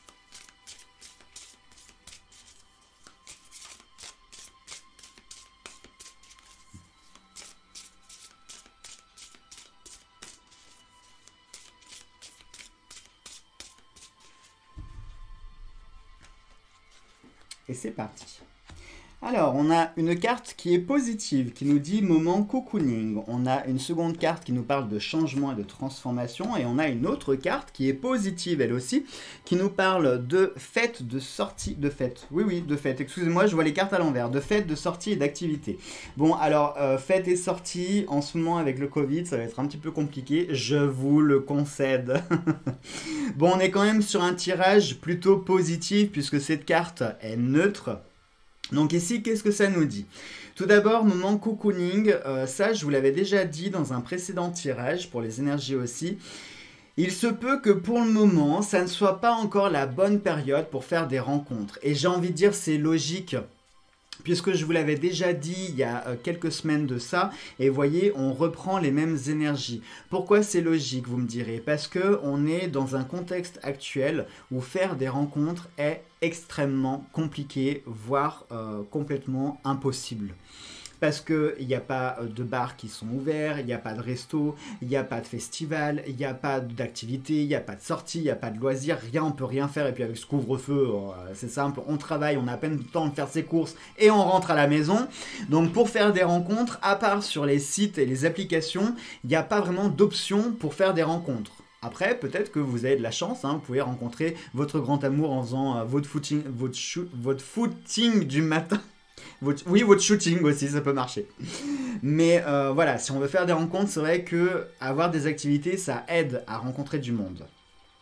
Et c'est parti. Alors, on a une carte qui est positive, qui nous dit moment cocooning. On a une seconde carte qui nous parle de changement et de transformation. Et on a une autre carte qui est positive, elle aussi, qui nous parle de fête, de sortie, de fête. Oui, de fête. Excusez-moi, je vois les cartes à l'envers. De fête, de sortie et d'activité. Bon, alors, fête et sortie, en ce moment avec le Covid, ça va être un petit peu compliqué. Je vous le concède. Bon, on est quand même sur un tirage plutôt positif, puisque cette carte est neutre. Donc ici, qu'est-ce que ça nous dit? Tout d'abord, moment cocooning, ça je vous l'avais déjà dit dans un précédent tirage, pour les énergies aussi. Il se peut que pour le moment, ça ne soit pas encore la bonne période pour faire des rencontres. Et j'ai envie de dire, c'est logique. Puisque je vous l'avais déjà dit il y a quelques semaines de ça, et voyez, on reprend les mêmes énergies. Pourquoi c'est logique, vous me direz? Parce qu'on est dans un contexte actuel où faire des rencontres est extrêmement compliqué, voire complètement impossible. Parce qu'il n'y a pas de bars qui sont ouverts, il n'y a pas de resto, il n'y a pas de festival, il n'y a pas d'activité, il n'y a pas de sortie, il n'y a pas de loisirs, rien, on peut rien faire. Et puis avec ce couvre-feu, c'est simple, on travaille, on a à peine le temps de faire ses courses et on rentre à la maison. Donc pour faire des rencontres, à part sur les sites et les applications, il n'y a pas vraiment d'options pour faire des rencontres. Après, peut-être que vous avez de la chance, hein, vous pouvez rencontrer votre grand amour en faisant votre footing du matin. Oui, votre shooting aussi, ça peut marcher. Mais voilà, si on veut faire des rencontres, c'est vrai que avoir des activités, ça aide à rencontrer du monde.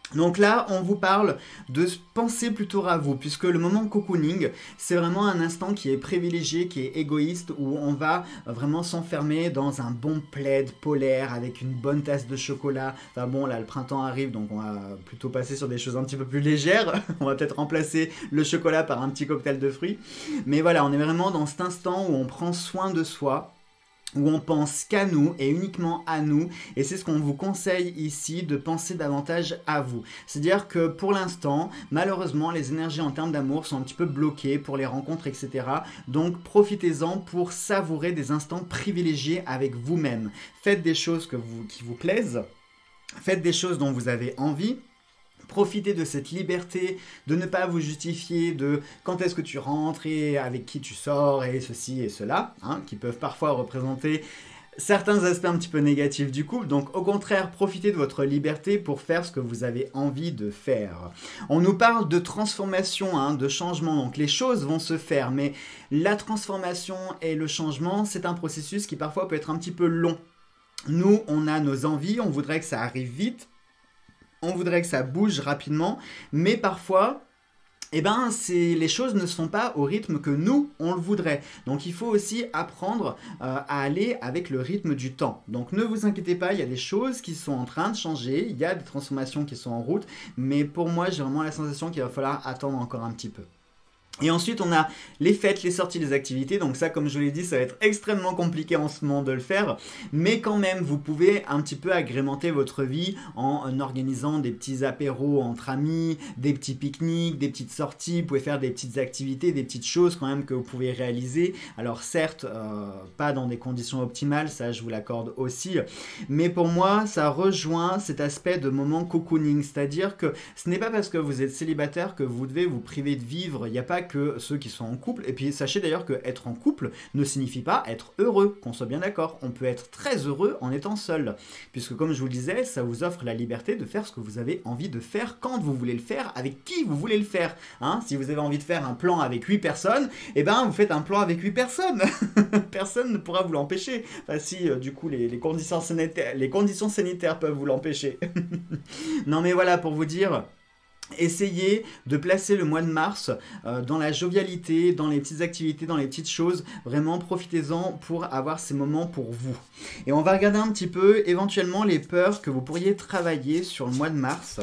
Donc là, on vous parle de penser plutôt à vous, puisque le moment cocooning, c'est vraiment un instant qui est privilégié, qui est égoïste, où on va vraiment s'enfermer dans un bon plaid polaire avec une bonne tasse de chocolat. Enfin bon, là, le printemps arrive, donc on va plutôt passer sur des choses un petit peu plus légères. On va peut-être remplacer le chocolat par un petit cocktail de fruits. Mais voilà, on est vraiment dans cet instant où on prend soin de soi, où on pense qu'à nous et uniquement à nous, et c'est ce qu'on vous conseille ici, de penser davantage à vous. C'est-à-dire que pour l'instant, malheureusement, les énergies en termes d'amour sont un petit peu bloquées pour les rencontres, etc. Donc profitez-en pour savourer des instants privilégiés avec vous-même. Faites des choses qui vous plaisent, faites des choses dont vous avez envie. Profitez de cette liberté de ne pas vous justifier de quand est-ce que tu rentres et avec qui tu sors et ceci et cela, hein, qui peuvent parfois représenter certains aspects un petit peu négatifs du couple. Donc au contraire, profitez de votre liberté pour faire ce que vous avez envie de faire. On nous parle de transformation, hein, de changement, donc les choses vont se faire, mais la transformation et le changement, c'est un processus qui parfois peut être un petit peu long. Nous, on a nos envies, on voudrait que ça arrive vite, on voudrait que ça bouge rapidement, mais parfois, les choses ne se font pas au rythme que nous, on le voudrait. Donc il faut aussi apprendre à aller avec le rythme du temps. Donc ne vous inquiétez pas, il y a des choses qui sont en train de changer, il y a des transformations qui sont en route, mais pour moi, j'ai vraiment la sensation qu'il va falloir attendre encore un petit peu. Et ensuite, on a les fêtes, les sorties, les activités. Donc ça, comme je vous l'ai dit, ça va être extrêmement compliqué en ce moment de le faire. Mais quand même, vous pouvez un petit peu agrémenter votre vie en organisant des petits apéros entre amis, des petits pique-niques, des petites sorties. Vous pouvez faire des petites activités, des petites choses quand même que vous pouvez réaliser. Alors certes, pas dans des conditions optimales, ça je vous l'accorde aussi. Mais pour moi, ça rejoint cet aspect de moment cocooning. C'est-à-dire que ce n'est pas parce que vous êtes célibataire que vous devez vous priver de vivre. Il n'y a pas que ceux qui sont en couple, et puis sachez d'ailleurs que être en couple ne signifie pas être heureux, qu'on soit bien d'accord. On peut être très heureux en étant seul, puisque comme je vous le disais, ça vous offre la liberté de faire ce que vous avez envie de faire, quand vous voulez le faire, avec qui vous voulez le faire, hein. Si vous avez envie de faire un plan avec 8 personnes, vous faites un plan avec 8 personnes. Personne ne pourra vous l'empêcher. Enfin si, du coup, les conditions sanitaires peuvent vous l'empêcher. Non mais voilà, pour vous dire... Essayez de placer le mois de mars dans la jovialité, dans les petites activités, dans les petites choses. Vraiment, profitez-en pour avoir ces moments pour vous. Et on va regarder un petit peu, éventuellement, les peurs que vous pourriez travailler sur le mois de mars.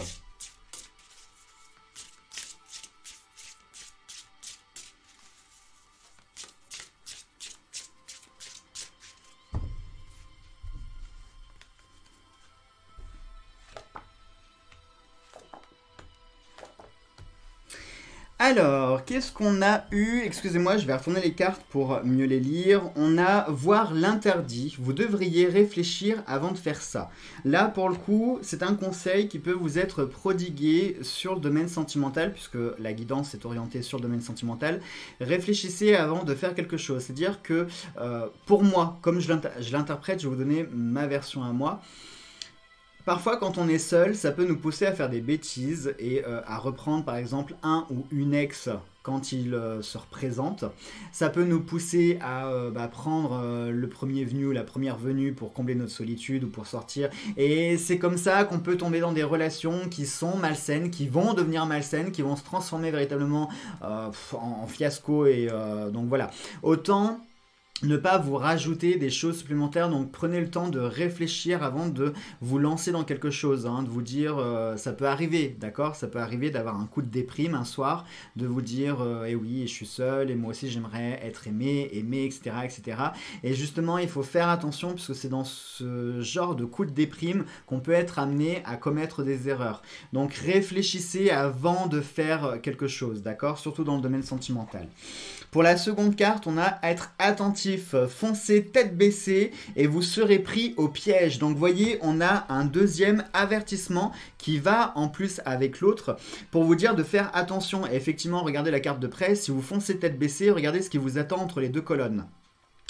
Alors, qu'est-ce qu'on a eu? Excusez-moi, je vais retourner les cartes pour mieux les lire. On a voir l'interdit. Vous devriez réfléchir avant de faire ça. Là, pour le coup, c'est un conseil qui peut vous être prodigué sur le domaine sentimental, puisque la guidance est orientée sur le domaine sentimental. Réfléchissez avant de faire quelque chose. C'est-à-dire que, pour moi, comme je l'interprète, je vais vous donner ma version à moi. Parfois, quand on est seul, ça peut nous pousser à faire des bêtises et à reprendre, par exemple, un ou une ex quand il se représente. Ça peut nous pousser à prendre le premier venu ou la première venue pour combler notre solitude ou pour sortir. Et c'est comme ça qu'on peut tomber dans des relations qui sont malsaines, qui vont devenir malsaines, qui vont se transformer véritablement en fiasco. Et donc voilà. Autant... ne pas vous rajouter des choses supplémentaires, donc prenez le temps de réfléchir avant de vous lancer dans quelque chose, hein, de vous dire, ça peut arriver, d'accord? Ça peut arriver d'avoir un coup de déprime un soir, de vous dire, eh oui, je suis seul, et moi aussi j'aimerais être aimé, etc., etc. Et justement, il faut faire attention, puisque c'est dans ce genre de coup de déprime qu'on peut être amené à commettre des erreurs. Donc réfléchissez avant de faire quelque chose, d'accord? Surtout dans le domaine sentimental. Pour la seconde carte, on a être attentif, foncez tête baissée et vous serez pris au piège. Donc voyez, on a un deuxième avertissement qui va en plus avec l'autre pour vous dire de faire attention. Et effectivement, regardez la carte de près, si vous foncez tête baissée, regardez ce qui vous attend entre les deux colonnes.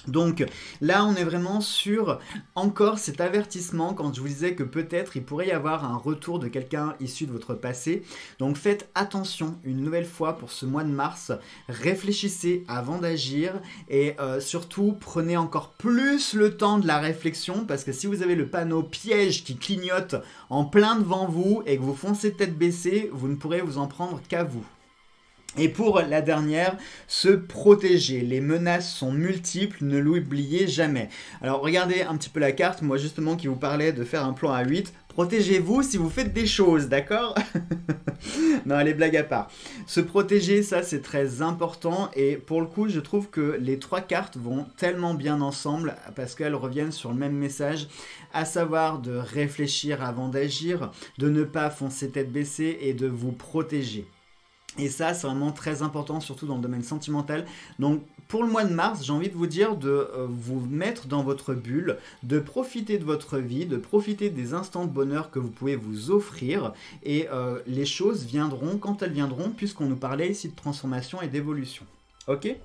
Donc là, on est vraiment sur encore cet avertissement quand je vous disais que peut-être il pourrait y avoir un retour de quelqu'un issu de votre passé. Donc faites attention une nouvelle fois pour ce mois de mars. Réfléchissez avant d'agir et surtout prenez encore plus le temps de la réflexion parce que si vous avez le panneau piège qui clignote en plein devant vous et que vous foncez tête baissée, vous ne pourrez vous en prendre qu'à vous. Et pour la dernière, se protéger. Les menaces sont multiples, ne l'oubliez jamais. Alors regardez un petit peu la carte, moi justement qui vous parlais de faire un plan à 8. Protégez-vous si vous faites des choses, d'accord? Non, allez, blague à part. Se protéger, ça c'est très important et pour le coup, je trouve que les 3 cartes vont tellement bien ensemble parce qu'elles reviennent sur le même message, à savoir de réfléchir avant d'agir, de ne pas foncer tête baissée et de vous protéger. Et ça, c'est vraiment très important, surtout dans le domaine sentimental. Donc, pour le mois de mars, j'ai envie de vous dire de vous mettre dans votre bulle, de profiter de votre vie, de profiter des instants de bonheur que vous pouvez vous offrir. Et les choses viendront quand elles viendront, puisqu'on nous parlait ici de transformation et d'évolution. Ok?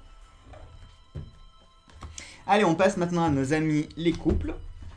Allez, on passe maintenant à nos amis les couples.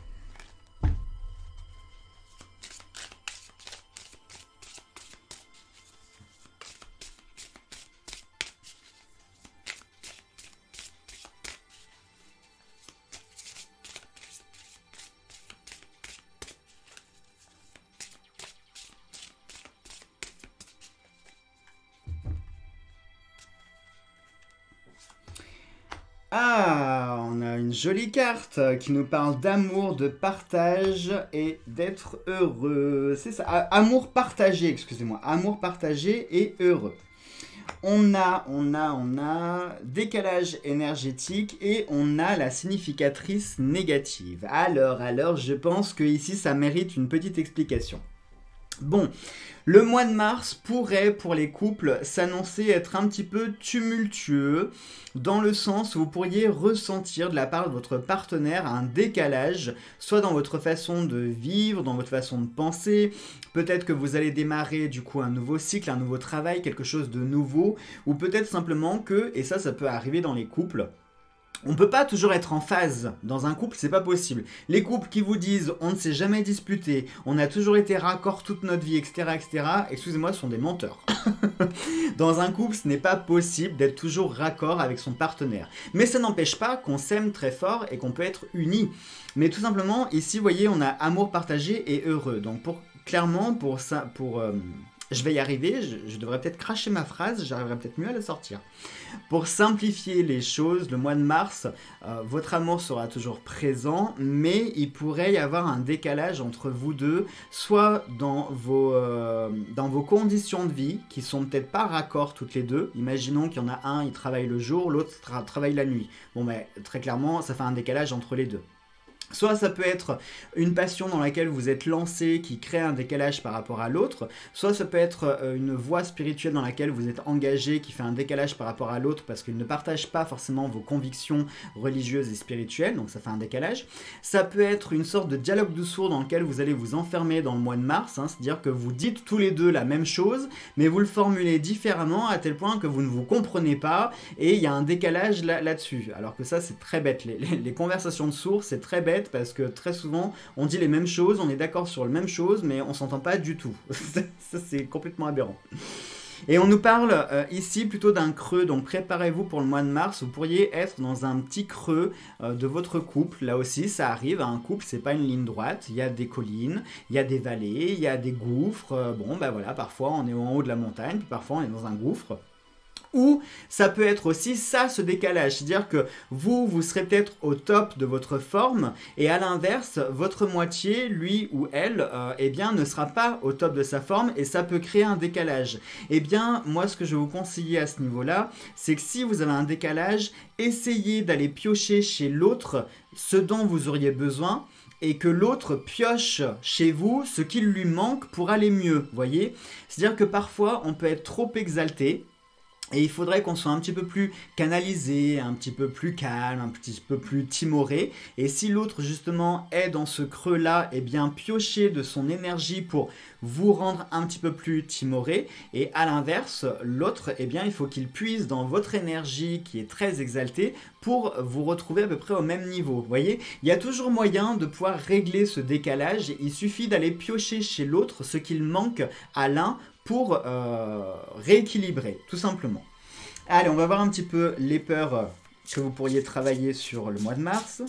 Ah, on a une jolie carte qui nous parle d'amour, de partage et d'être heureux. C'est ça, amour partagé, excusez-moi. Amour partagé et heureux. On a décalage énergétique et on a la significatrice négative. Alors, je pense que ici ça mérite une petite explication. Bon, le mois de mars pourrait, pour les couples, s'annoncer être un petit peu tumultueux, dans le sens où vous pourriez ressentir de la part de votre partenaire un décalage, soit dans votre façon de vivre, dans votre façon de penser, peut-être que vous allez démarrer du coup un nouveau cycle, un nouveau travail, quelque chose de nouveau, ou peut-être simplement que, et ça peut arriver dans les couples, on ne peut pas toujours être en phase dans un couple, c'est pas possible. Les couples qui vous disent on ne s'est jamais disputé, on a toujours été raccord toute notre vie, etc., excusez-moi, sont des menteurs. Dans un couple, ce n'est pas possible d'être toujours raccord avec son partenaire. Mais ça n'empêche pas qu'on s'aime très fort et qu'on peut être unis. Mais tout simplement, ici, vous voyez, on a amour partagé et heureux. Donc clairement, je vais y arriver, je devrais peut-être cracher ma phrase, j'arriverai peut-être mieux à la sortir. Pour simplifier les choses, le mois de mars, votre amour sera toujours présent, mais il pourrait y avoir un décalage entre vous deux, soit dans vos conditions de vie, qui sont peut-être pas raccord toutes les deux. Imaginons qu'il y en a un, il travaille le jour, l'autre travaille la nuit. Bon, ben, très clairement, ça fait un décalage entre les deux. Soit ça peut être une passion dans laquelle vous êtes lancé qui crée un décalage par rapport à l'autre, soit ça peut être une voie spirituelle dans laquelle vous êtes engagé qui fait un décalage par rapport à l'autre parce qu'il ne partage pas forcément vos convictions religieuses et spirituelles, donc ça fait un décalage. Ça peut être une sorte de dialogue de sourds dans lequel vous allez vous enfermer dans le mois de mars, c'est-à-dire que vous dites tous les deux la même chose, mais vous le formulez différemment à tel point que vous ne vous comprenez pas et il y a un décalage là-dessus. Alors que ça c'est très bête, les conversations de sourds c'est très bête, parce que très souvent on dit les mêmes choses, on est d'accord sur les mêmes choses mais on s'entend pas du tout. Ça c'est complètement aberrant. Et on nous parle ici plutôt d'un creux, donc préparez-vous pour le mois de mars, vous pourriez être dans un petit creux de votre couple. Là aussi ça arrive, un couple c'est pas une ligne droite, il y a des collines, il y a des vallées, il y a des gouffres, bon ben voilà, parfois on est en haut de la montagne, puis parfois on est dans un gouffre. Ou ça peut être aussi ça, ce décalage, c'est-à-dire que vous serez peut-être au top de votre forme et à l'inverse, votre moitié, lui ou elle, eh bien, ne sera pas au top de sa forme et ça peut créer un décalage. Eh bien, moi, ce que je vais vous conseiller à ce niveau-là, c'est que si vous avez un décalage, essayez d'aller piocher chez l'autre ce dont vous auriez besoin et que l'autre pioche chez vous ce qu'il lui manque pour aller mieux, voyez ? C'est-à-dire que parfois, on peut être trop exalté. Et il faudrait qu'on soit un petit peu plus canalisé, un petit peu plus calme, un petit peu plus timoré. Et si l'autre justement est dans ce creux-là, eh bien piocher de son énergie pour vous rendre un petit peu plus timoré. Et à l'inverse, l'autre, eh bien il faut qu'il puise dans votre énergie qui est très exaltée pour vous retrouver à peu près au même niveau. Vous voyez, il y a toujours moyen de pouvoir régler ce décalage. Il suffit d'aller piocher chez l'autre ce qu'il manque à l'un pour rééquilibrer, tout simplement. Allez, on va voir un petit peu les peurs que vous pourriez travailler sur le mois de mars.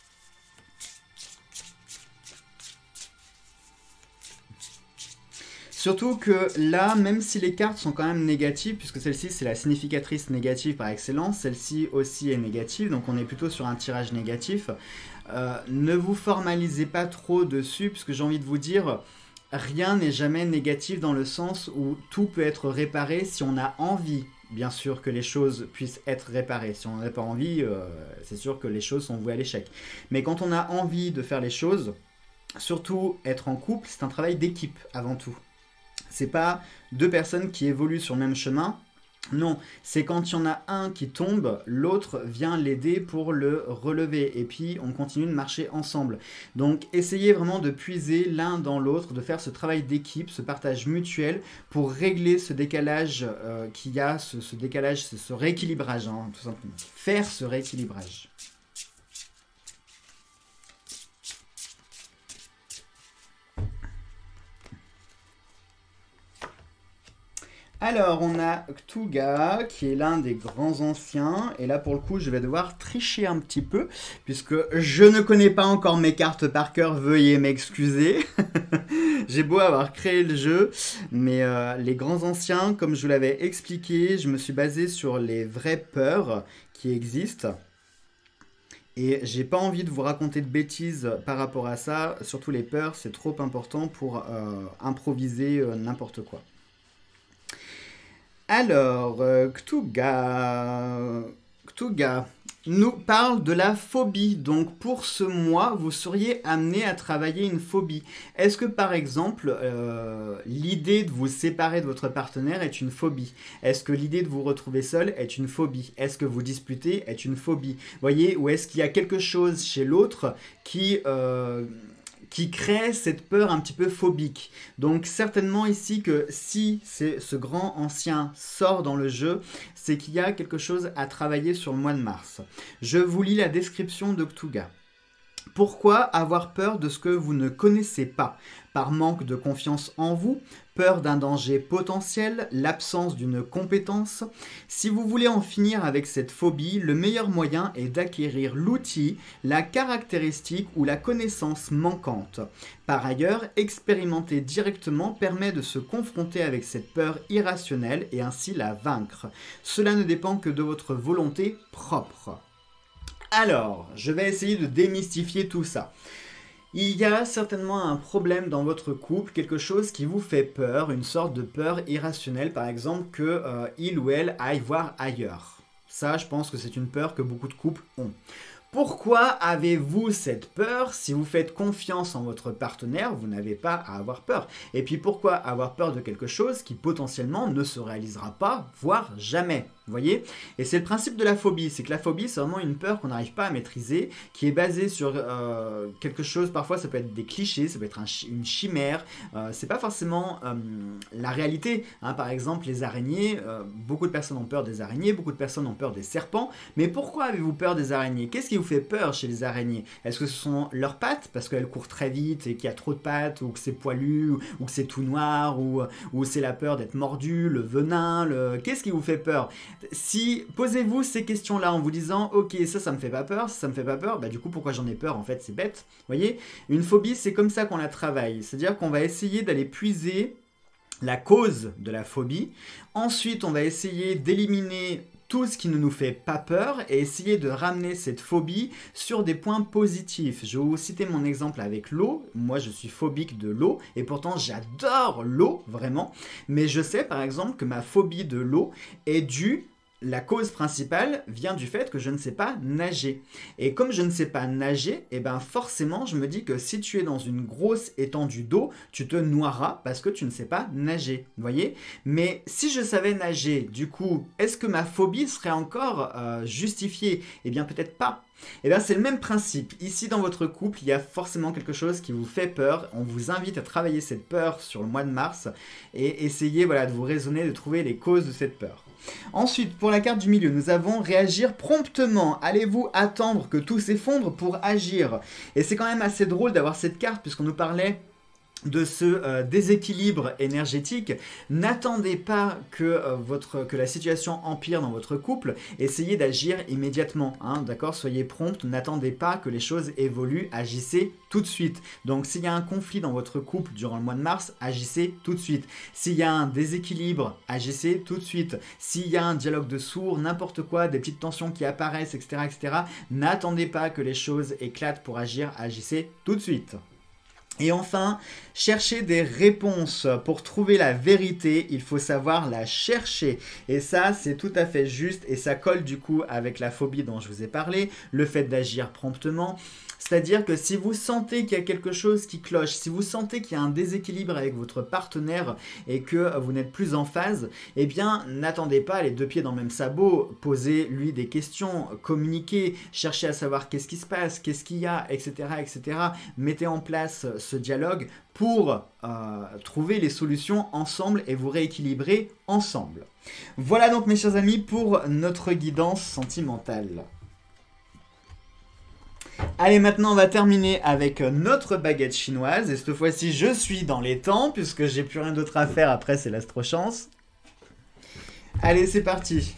Surtout que là, même si les cartes sont quand même négatives, puisque celle-ci c'est la significatrice négative par excellence, celle-ci aussi est négative, donc on est plutôt sur un tirage négatif, ne vous formalisez pas trop dessus, puisque j'ai envie de vous dire, rien n'est jamais négatif dans le sens où tout peut être réparé si on a envie, bien sûr, que les choses puissent être réparées. Si on n'a pas envie, c'est sûr que les choses sont vouées à l'échec. Mais quand on a envie de faire les choses, surtout être en couple, c'est un travail d'équipe avant tout. C'est pas deux personnes qui évoluent sur le même chemin. Non, c'est quand il y en a un qui tombe, l'autre vient l'aider pour le relever. Et puis, on continue de marcher ensemble. Donc, essayez vraiment de puiser l'un dans l'autre, de faire ce travail d'équipe, ce partage mutuel pour régler ce décalage qu'il y a, ce décalage, ce rééquilibrage, hein, tout simplement. Faire ce rééquilibrage. Alors, on a Cthugha, qui est l'un des grands anciens. Et là, pour le coup, je vais devoir tricher un petit peu, puisque je ne connais pas encore mes cartes par cœur. Veuillez m'excuser. J'ai beau avoir créé le jeu, mais les grands anciens, comme je vous l'avais expliqué, je me suis basé sur les vraies peurs qui existent. Et j'ai pas envie de vous raconter de bêtises par rapport à ça. Surtout les peurs, c'est trop important pour improviser n'importe quoi. Alors, Cthugha nous parle de la phobie. Donc, pour ce mois, vous seriez amené à travailler une phobie. Est-ce que, par exemple, l'idée de vous séparer de votre partenaire est une phobie? Est-ce que l'idée de vous retrouver seul est une phobie? Est-ce que vous disputez est une phobie? Voyez, ou est-ce qu'il y a quelque chose chez l'autre qui crée cette peur un petit peu phobique. Donc certainement ici que si ce grand ancien sort dans le jeu, c'est qu'il y a quelque chose à travailler sur le mois de mars. Je vous lis la description de Cthugha. Pourquoi avoir peur de ce que vous ne connaissez pas? Par manque de confiance en vous, peur d'un danger potentiel, l'absence d'une compétence. Si vous voulez en finir avec cette phobie, le meilleur moyen est d'acquérir l'outil, la caractéristique ou la connaissance manquante. Par ailleurs, expérimenter directement permet de se confronter avec cette peur irrationnelle et ainsi la vaincre. Cela ne dépend que de votre volonté propre. Alors, je vais essayer de démystifier tout ça. Il y a certainement un problème dans votre couple, quelque chose qui vous fait peur, une sorte de peur irrationnelle, par exemple que il ou elle aille voir ailleurs. Ça, je pense que c'est une peur que beaucoup de couples ont. Pourquoi avez-vous cette peur? Si vous faites confiance en votre partenaire, vous n'avez pas à avoir peur. Et puis pourquoi avoir peur de quelque chose qui potentiellement ne se réalisera pas, voire jamais? Vous voyez? Et c'est le principe de la phobie, c'est que la phobie c'est vraiment une peur qu'on n'arrive pas à maîtriser, qui est basée sur quelque chose, parfois ça peut être des clichés, ça peut être une chimère, c'est pas forcément la réalité, hein. Par exemple les araignées, beaucoup de personnes ont peur des araignées, beaucoup de personnes ont peur des serpents, mais pourquoi avez-vous peur des araignées? Qu'est-ce qui vous fait peur chez les araignées? Est-ce que ce sont leurs pattes, parce qu'elles courent très vite et qu'il y a trop de pattes, ou que c'est poilu, ou que c'est tout noir, ou c'est la peur d'être mordu, le venin, qu'est-ce qui vous fait peur? Si posez-vous ces questions-là en vous disant ok ça me fait pas peur, ça me fait pas peur, bah du coup pourquoi j'en ai peur en fait, c'est bête. Vous voyez, une phobie c'est comme ça qu'on la travaille, c'est-à-dire qu'on va essayer d'aller puiser la cause de la phobie, ensuite on va essayer d'éliminer tout ce qui ne nous fait pas peur et essayer de ramener cette phobie sur des points positifs. Je vais vous citer mon exemple avec l'eau. Moi, je suis phobique de l'eau et pourtant, j'adore l'eau, vraiment. Mais je sais, par exemple, que ma phobie de l'eau est due la cause principale vient du fait que je ne sais pas nager. Et comme je ne sais pas nager, eh ben forcément, je me dis que si tu es dans une grosse étendue d'eau, tu te noieras parce que tu ne sais pas nager. Vous voyez? Mais si je savais nager, du coup, est-ce que ma phobie serait encore justifiée? Eh bien, peut-être pas. Eh bien, c'est le même principe. Ici, dans votre couple, il y a forcément quelque chose qui vous fait peur. On vous invite à travailler cette peur sur le mois de mars et essayer voilà, de vous raisonner, de trouver les causes de cette peur. Ensuite, pour la carte du milieu, nous avons réagir promptement. Allez-vous attendre que tout s'effondre pour agir? Et c'est quand même assez drôle d'avoir cette carte puisqu'on nous parlait de ce déséquilibre énergétique. N'attendez pas que la situation empire dans votre couple, essayez d'agir immédiatement, hein, d'accord? Soyez prompt, n'attendez pas que les choses évoluent, agissez tout de suite. Donc s'il y a un conflit dans votre couple durant le mois de mars, agissez tout de suite. S'il y a un déséquilibre, agissez tout de suite. S'il y a un dialogue de sourds, n'importe quoi, des petites tensions qui apparaissent, etc., n'attendez pas que les choses éclatent pour agir, agissez tout de suite. Et enfin, chercher des réponses. Pour trouver la vérité, il faut savoir la chercher. Et ça, c'est tout à fait juste et ça colle du coup avec la phobie dont je vous ai parlé, le fait d'agir promptement. C'est-à-dire que si vous sentez qu'il y a quelque chose qui cloche, si vous sentez qu'il y a un déséquilibre avec votre partenaire et que vous n'êtes plus en phase, eh bien, n'attendez pas les deux pieds dans le même sabot, posez-lui des questions, communiquez, cherchez à savoir qu'est-ce qui se passe, qu'est-ce qu'il y a, etc., etc. Mettez en place ce dialogue pour trouver les solutions ensemble et vous rééquilibrer ensemble. Voilà donc mes chers amis pour notre guidance sentimentale. Allez, maintenant on va terminer avec notre baguette chinoise et cette fois-ci je suis dans les temps puisque j'ai plus rien d'autre à faire après c'est l'astrochance. Allez, c'est parti.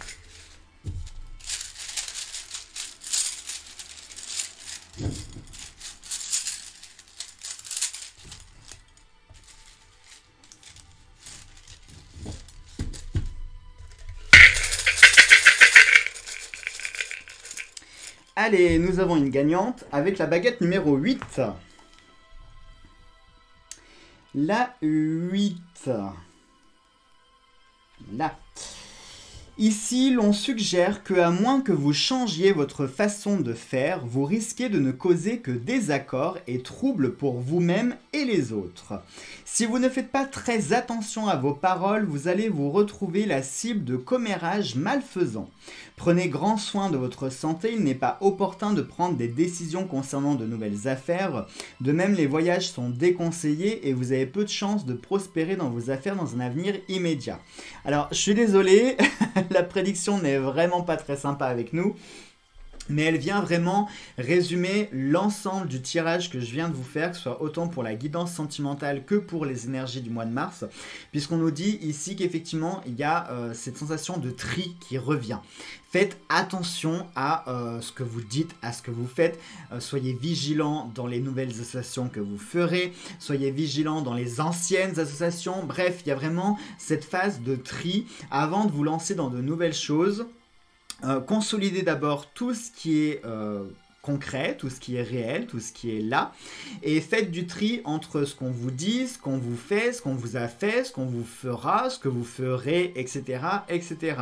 Allez, nous avons une gagnante avec la baguette numéro 8. La 8. Là. Ici, l'on suggère que, à moins que vous changiez votre façon de faire, vous risquez de ne causer que désaccords et troubles pour vous-même et les autres. Si vous ne faites pas très attention à vos paroles, vous allez vous retrouver la cible de commérages malfaisants. Prenez grand soin de votre santé, il n'est pas opportun de prendre des décisions concernant de nouvelles affaires. De même, les voyages sont déconseillés et vous avez peu de chances de prospérer dans vos affaires dans un avenir immédiat. Alors, je suis désolé, la prédiction n'est vraiment pas très sympa avec nous. Mais elle vient vraiment résumer l'ensemble du tirage que je viens de vous faire, que ce soit autant pour la guidance sentimentale que pour les énergies du mois de mars, puisqu'on nous dit ici qu'effectivement, il y a cette sensation de tri qui revient. Faites attention à ce que vous dites, à ce que vous faites. Soyez vigilants dans les nouvelles associations que vous ferez. Soyez vigilants dans les anciennes associations. Bref, il y a vraiment cette phase de tri avant de vous lancer dans de nouvelles choses. Consolidez d'abord tout ce qui est concret, tout ce qui est réel, tout ce qui est là, et faites du tri entre ce qu'on vous dit, ce qu'on vous fait, ce qu'on vous a fait, ce qu'on vous fera, ce que vous ferez, etc., etc.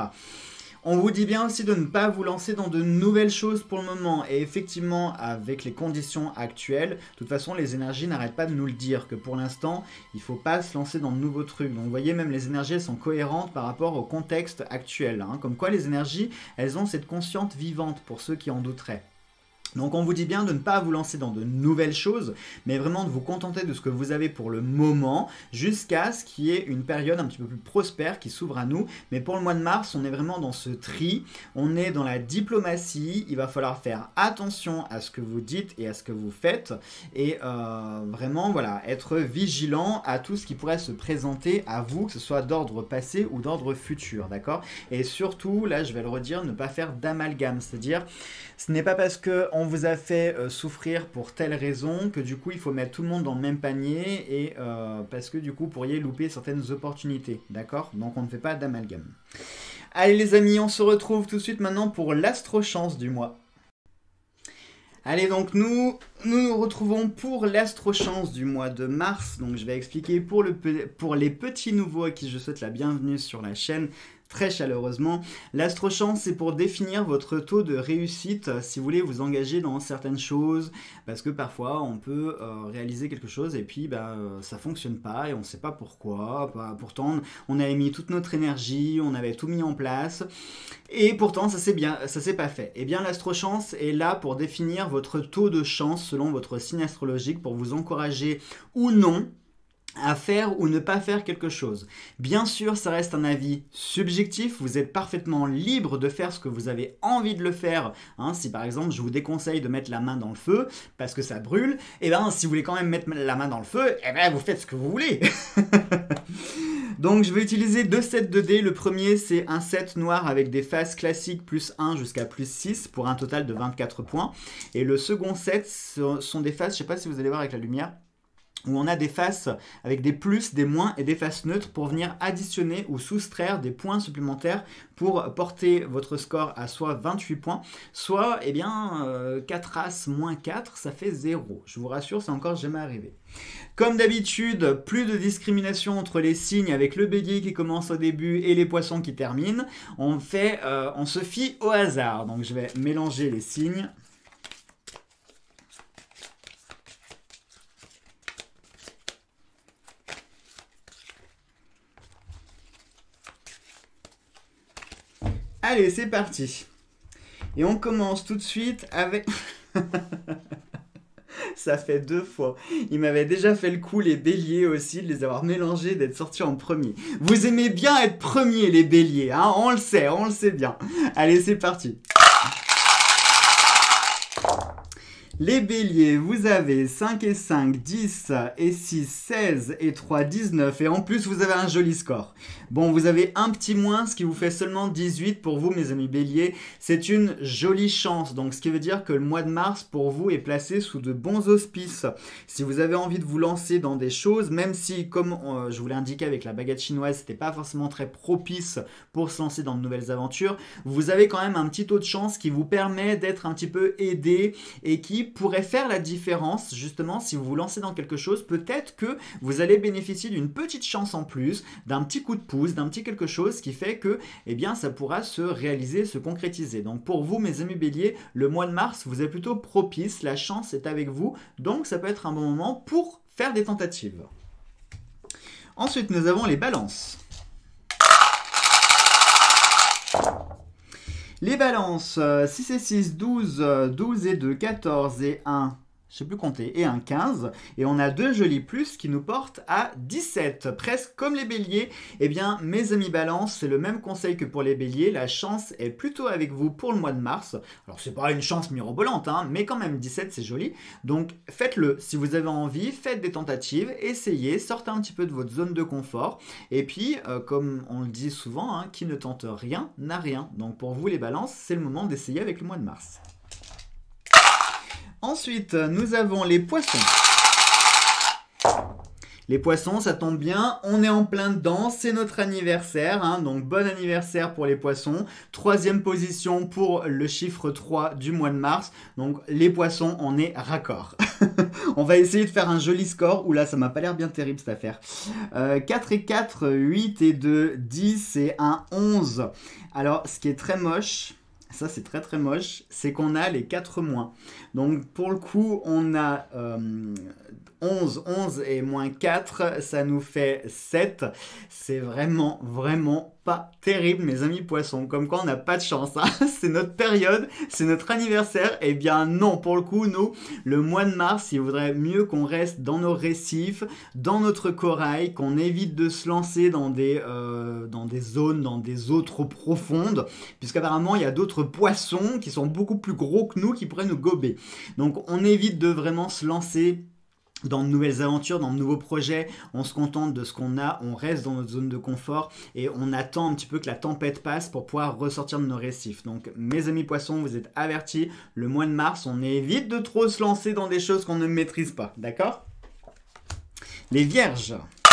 On vous dit bien aussi de ne pas vous lancer dans de nouvelles choses pour le moment. Et effectivement, avec les conditions actuelles, de toute façon, les énergies n'arrêtent pas de nous le dire, que pour l'instant, il ne faut pas se lancer dans de nouveaux trucs. Donc vous voyez, même les énergies, elles sont cohérentes par rapport au contexte actuel. Hein. Comme quoi, les énergies, elles ont cette conscience vivante pour ceux qui en douteraient. Donc on vous dit bien de ne pas vous lancer dans de nouvelles choses, mais vraiment de vous contenter de ce que vous avez pour le moment, jusqu'à ce qu'il y ait une période un petit peu plus prospère qui s'ouvre à nous. Mais pour le mois de mars, on est vraiment dans ce tri, on est dans la diplomatie, il va falloir faire attention à ce que vous dites et à ce que vous faites, et vraiment voilà, être vigilant à tout ce qui pourrait se présenter à vous, que ce soit d'ordre passé ou d'ordre futur, d'accord? Et surtout, là je vais le redire, ne pas faire d'amalgame, c'est-à-dire, ce n'est pas parce qu'on vous a fait souffrir pour telle raison que du coup il faut mettre tout le monde dans le même panier et parce que du coup vous pourriez louper certaines opportunités, d'accord? Donc on ne fait pas d'amalgame. Allez les amis, on se retrouve tout de suite maintenant pour l'astrochance du mois. Allez, donc nous retrouvons pour l'astrochance du mois de mars. Donc je vais expliquer pour les petits nouveaux à qui je souhaite la bienvenue sur la chaîne. très chaleureusement. L'astrochance, c'est pour définir votre taux de réussite si vous voulez vous engager dans certaines choses, parce que parfois on peut réaliser quelque chose et puis ça fonctionne pas et on ne sait pas pourquoi. Pourtant on avait mis toute notre énergie, on avait tout mis en place et pourtant ça s'est pas fait. Et bien l'astrochance est là pour définir votre taux de chance selon votre signe astrologique, pour vous encourager ou non à faire ou ne pas faire quelque chose. Bien sûr, ça reste un avis subjectif, vous êtes parfaitement libre de faire ce que vous avez envie de le faire. Si par exemple je vous déconseille de mettre la main dans le feu parce que ça brûle, et si vous voulez quand même mettre la main dans le feu, vous faites ce que vous voulez. Donc je vais utiliser 2 sets de dés. Le premier, c'est un set noir avec des faces classiques plus 1 jusqu'à plus 6 pour un total de 24 points. Et le second set sont des faces, je ne sais pas si vous allez voir avec la lumière, où on a des faces avec des plus, des moins et des faces neutres pour venir additionner ou soustraire des points supplémentaires pour porter votre score à soit 28 points, soit 4 as moins 4, ça fait 0. Je vous rassure, c'est encore jamais arrivé. Comme d'habitude, plus de discrimination entre les signes avec le bélier qui commence au début et les poissons qui terminent. On se fie au hasard. Donc je vais mélanger les signes. Allez, c'est parti. Et on commence tout de suite avec... Ça fait 2 fois. Il m'avait déjà fait le coup, les béliers aussi, de les avoir mélangés, d'être sortis en premier. Vous aimez bien être premier, les béliers, hein, on le sait bien. Allez, c'est parti. Les béliers, vous avez 5 et 5, 10 et 6, 16 et 3, 19. Et en plus, vous avez un joli score. Bon, vous avez un petit moins, ce qui vous fait seulement 18 pour vous, mes amis béliers. C'est une jolie chance. Donc, ce qui veut dire que le mois de mars, pour vous, est placé sous de bons auspices. Si vous avez envie de vous lancer dans des choses, même si, comme je vous l'ai indiqué avec la baguette chinoise, c'était pas forcément très propice pour se lancer dans de nouvelles aventures, vous avez quand même un petit taux de chance qui vous permet d'être un petit peu aidé et qui pourrait faire la différence. Justement, si vous vous lancez dans quelque chose, peut-être que vous allez bénéficier d'une petite chance en plus, d'un petit coup de pouce, d'un petit quelque chose qui fait que ça pourra se réaliser, se concrétiser. Donc pour vous, mes amis béliers, le mois de mars vous est plutôt propice, la chance est avec vous, donc ça peut être un bon moment pour faire des tentatives. Ensuite, nous avons les balances. Les balances, 6 et 6, 12, 12 et 2, 14 et 1, je ne sais plus compter, et un 15. Et on a 2 jolis plus qui nous portent à 17, presque comme les béliers. Eh bien, mes amis balance, c'est le même conseil que pour les béliers. La chance est plutôt avec vous pour le mois de mars. Alors, c'est pas une chance mirobolante, mais quand même, 17, c'est joli. Donc, faites-le. Si vous avez envie, faites des tentatives, essayez, sortez un petit peu de votre zone de confort. Et puis, comme on le dit souvent, qui ne tente rien n'a rien. Donc, pour vous, les balances, c'est le moment d'essayer avec le mois de mars. Ensuite, nous avons les poissons. Les poissons, ça tombe bien, on est en plein dedans, c'est notre anniversaire, donc bon anniversaire pour les poissons. 3e position pour le chiffre 3 du mois de mars, donc les poissons, on est raccord. On va essayer de faire un joli score. Oula, ça m'a pas l'air bien terrible cette affaire. 4 et 4, 8 et 2, 10 et 1, 11. Alors, ce qui est très moche... Ça, c'est très très moche, c'est qu'on a les 4 moins. Donc, pour le coup, on a 11 et moins 4, ça nous fait 7. C'est vraiment, vraiment pas terrible, mes amis poissons. Comme quoi, on n'a pas de chance. C'est notre période, c'est notre anniversaire. Eh bien non, pour le coup, nous, le mois de mars, il vaudrait mieux qu'on reste dans nos récifs, dans notre corail, qu'on évite de se lancer dans des zones, dans des eaux trop profondes, puisqu'apparemment, il y a d'autres poissons qui sont beaucoup plus gros que nous, qui pourraient nous gober. Donc, on évite de vraiment se lancer dans de nouvelles aventures, dans de nouveaux projets. On se contente de ce qu'on a, on reste dans notre zone de confort et on attend un petit peu que la tempête passe pour pouvoir ressortir de nos récifs. Donc mes amis poissons, vous êtes avertis, le mois de mars, on évite de trop se lancer dans des choses qu'on ne maîtrise pas, d'accord? Les vierges.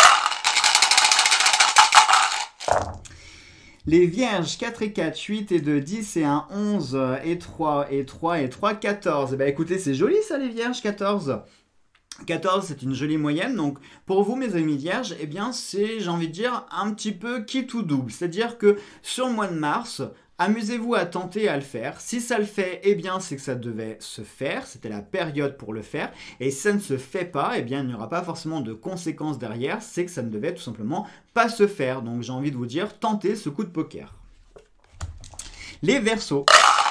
Les vierges, 4 et 4, 8 et 2, 10 et 1, 11 et 3 et 3 et 3, 14. Eh bien écoutez, c'est joli ça les vierges, 14. 14, c'est une jolie moyenne. Donc, pour vous, mes amis vierges, eh bien, c'est, j'ai envie de dire, un petit peu qui tout double. C'est-à-dire que sur le mois de mars, amusez-vous à tenter à le faire. Si ça le fait, eh bien, c'est que ça devait se faire. C'était la période pour le faire. Et si ça ne se fait pas, eh bien, il n'y aura pas forcément de conséquences derrière. C'est que ça ne devait tout simplement pas se faire. Donc, j'ai envie de vous dire, tentez ce coup de poker. Les Verseaux.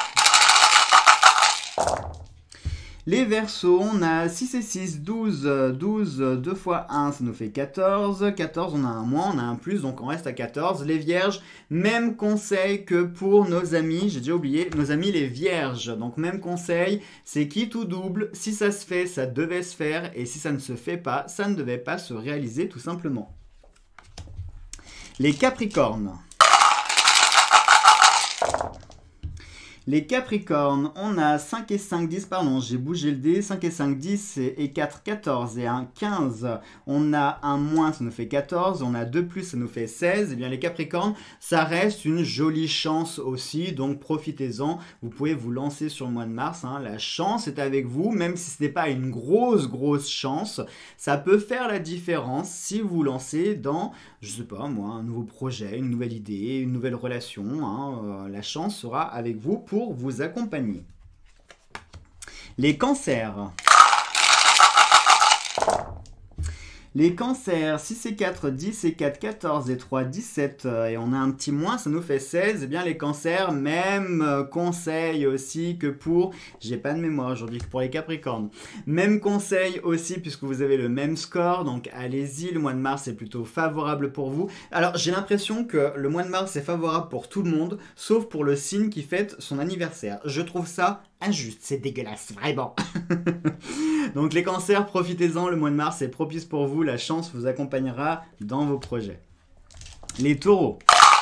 Les Verseaux, on a 6 et 6, 12, 12, 2 fois 1, ça nous fait 14. 14, on a un moins, on a un plus, donc on reste à 14. Les Vierges, même conseil que pour nos amis, j'ai déjà oublié, nos amis les Vierges. Donc même conseil, c'est qui tout double, si ça se fait, ça devait se faire, et si ça ne se fait pas, ça ne devait pas se réaliser tout simplement. Les Capricornes. Les Capricornes, on a 5 et 5, 10, pardon, j'ai bougé le dé, 5 et 5, 10 et 4, 14 et 1, 15. On a un moins, ça nous fait 14, on a 2 plus, ça nous fait 16. Et bien les Capricornes, ça reste une jolie chance aussi, donc profitez-en. Vous pouvez vous lancer sur le mois de mars, hein. La chance est avec vous, même si ce n'est pas une grosse chance. Ça peut faire la différence si vous vous lancez dans, je sais pas moi, un nouveau projet, une nouvelle idée, une nouvelle relation. Hein. La chance sera avec vous pour vous accompagner. Les Cancers. Les Cancers, 6 et 4, 10 et 4, 14 et 3, 17, et on a un petit moins, ça nous fait 16. Eh bien les Cancers, même conseil aussi que pour, j'ai pas de mémoire aujourd'hui, que pour les Capricornes. Même conseil aussi puisque vous avez le même score, donc allez-y, le mois de mars est plutôt favorable pour vous. Alors j'ai l'impression que le mois de mars est favorable pour tout le monde, sauf pour le signe qui fête son anniversaire. Je trouve ça injuste, c'est dégueulasse, vraiment. Donc les Cancers, profitez-en, le mois de mars est propice pour vous, la chance vous accompagnera dans vos projets. Les Taureaux.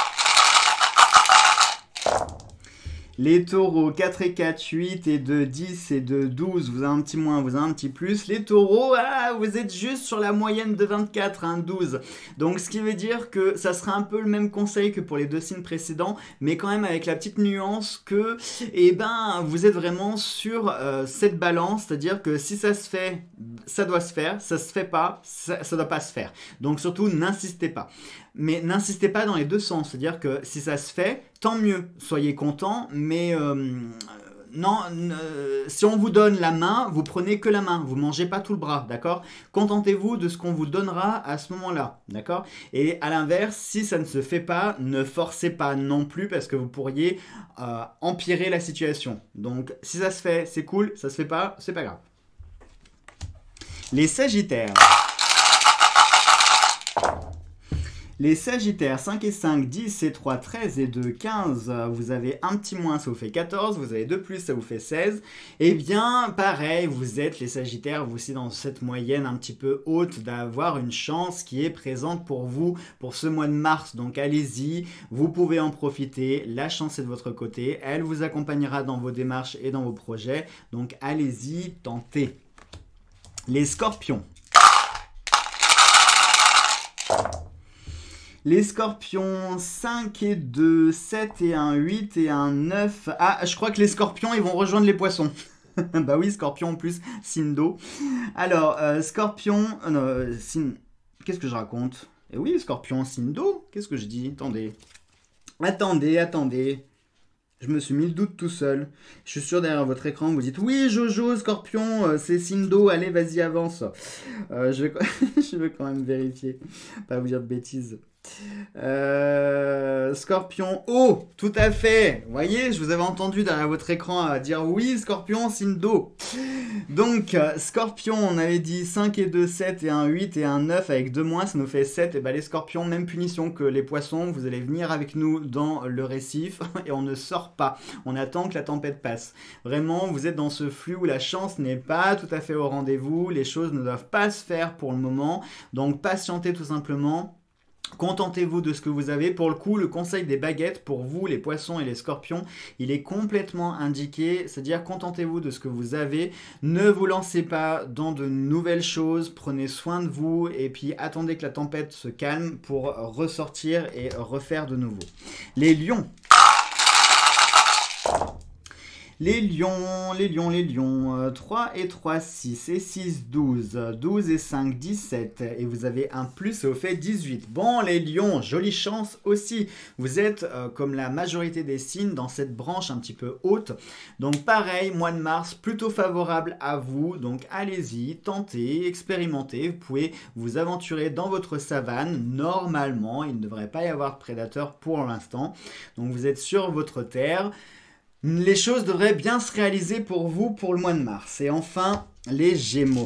Les Taureaux, 4 et 4, 8 et 2, 10 et 2, 12, vous avez un petit moins, vous avez un petit plus. Les Taureaux, vous êtes juste sur la moyenne de 24, hein, 12. Donc ce qui veut dire que ça sera un peu le même conseil que pour les deux signes précédents, mais quand même avec la petite nuance que vous êtes vraiment sur cette balance, c'est-à-dire que si ça se fait, ça doit se faire, ça se fait pas, ça doit pas se faire. Donc surtout, n'insistez pas. Mais n'insistez pas dans les deux sens, c'est-à-dire que si ça se fait, tant mieux, soyez contents, mais si on vous donne la main, vous prenez que la main, vous mangez pas tout le bras, d'accord? Contentez-vous de ce qu'on vous donnera à ce moment-là, d'accord? Et à l'inverse, si ça ne se fait pas, ne forcez pas non plus parce que vous pourriez empirer la situation. Donc si ça se fait, c'est cool, ça se fait pas, c'est pas grave. Les Sagittaires. Les Sagittaires, 5 et 5, 10 et 3, 13 et 2, 15. Vous avez un petit moins, ça vous fait 14. Vous avez 2 plus, ça vous fait 16. Eh bien, pareil, vous êtes les Sagittaires, vous aussi dans cette moyenne un petit peu haute d'avoir une chance qui est présente pour vous pour ce mois de mars. Donc allez-y, vous pouvez en profiter. La chance est de votre côté. Elle vous accompagnera dans vos démarches et dans vos projets. Donc allez-y, tentez. Les Scorpions. Les Scorpions, 5 et 2, 7 et 1, 8 et 1, 9. Ah, je crois que les Scorpions, ils vont rejoindre les Poissons. Bah oui, Scorpion en plus, signe d'eau. Alors, Scorpion... qu'est-ce que je raconte? Eh oui, Scorpion, signe d'eau. Qu'est-ce que je dis? Attendez. Je me suis mis le doute tout seul. Je suis sûr derrière votre écran, vous dites « Oui, Jojo, Scorpion, c'est signe d'eau, allez, vas-y, avance. » je veux quand même vérifier, pas vous dire de bêtises. Scorpion, oh, tout à fait. Vous voyez, je vous avais entendu derrière votre écran dire oui, Scorpion, signe d'eau. Donc, Scorpion, on avait dit 5 et 2, 7 et 1, 8 et 1, 9 avec 2 moins, ça nous fait 7. Et bah les Scorpions, même punition que les Poissons, vous allez venir avec nous dans le récif et on ne sort pas. On attend que la tempête passe. Vraiment, vous êtes dans ce flux où la chance n'est pas tout à fait au rendez-vous, les choses ne doivent pas se faire pour le moment. Donc, patientez tout simplement. Contentez-vous de ce que vous avez. Pour le coup, le conseil des baguettes, pour vous, les poissons et les scorpions, il est complètement indiqué. C'est-à-dire, contentez-vous de ce que vous avez. Ne vous lancez pas dans de nouvelles choses. Prenez soin de vous et puis attendez que la tempête se calme pour ressortir et refaire de nouveau. Les lions. Les lions, les lions, les lions. 3 et 3, 6 et 6, 12. 12 et 5, 17. Et vous avez un plus et au fait 18. Bon, les lions, jolie chance aussi. Vous êtes, comme la majorité des signes, dans cette branche un petit peu haute. Donc pareil, mois de mars, plutôt favorable à vous. Donc allez-y, tentez, expérimentez. Vous pouvez vous aventurer dans votre savane. Normalement, il ne devrait pas y avoir de prédateurs pour l'instant. Donc vous êtes sur votre terre. Les choses devraient bien se réaliser pour vous pour le mois de mars. Et enfin, les Gémeaux.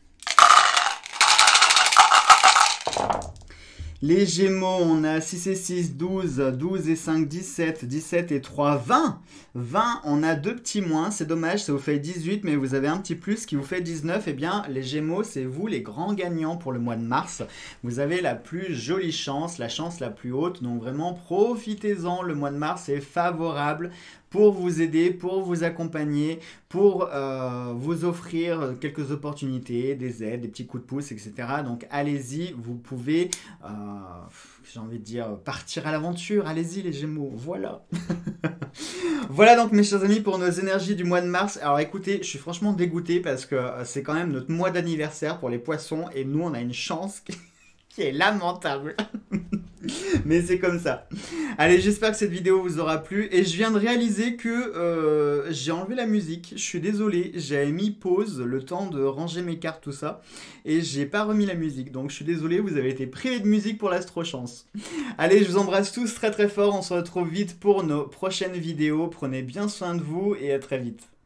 Les Gémeaux, on a 6 et 6, 12, 12 et 5, 17, 17 et 3, 20. 20, on a deux petits moins, c'est dommage, ça vous fait 18, mais vous avez un petit plus qui vous fait 19. Eh bien, les Gémeaux, c'est vous les grands gagnants pour le mois de mars. Vous avez la plus jolie chance, la chance la plus haute, donc vraiment profitez-en, le mois de mars est favorable pour vous aider, pour vous accompagner, pour vous offrir quelques opportunités, des aides, des petits coups de pouce, etc. Donc allez-y, vous pouvez, j'ai envie de dire, partir à l'aventure. Allez-y les Gémeaux, voilà. Voilà donc mes chers amis pour nos énergies du mois de mars. Alors écoutez, je suis franchement dégoûté parce que c'est quand même notre mois d'anniversaire pour les poissons et nous on a une chance qui est lamentable. Mais c'est comme ça. Allez, j'espère que cette vidéo vous aura plu. Et je viens de réaliser que j'ai enlevé la musique. Je suis désolé, j'avais mis pause, le temps de ranger mes cartes, tout ça. Et j'ai pas remis la musique. Donc je suis désolé, vous avez été privés de musique pour l'astrochance. Allez, je vous embrasse tous très très fort. On se retrouve vite pour nos prochaines vidéos. Prenez bien soin de vous et à très vite.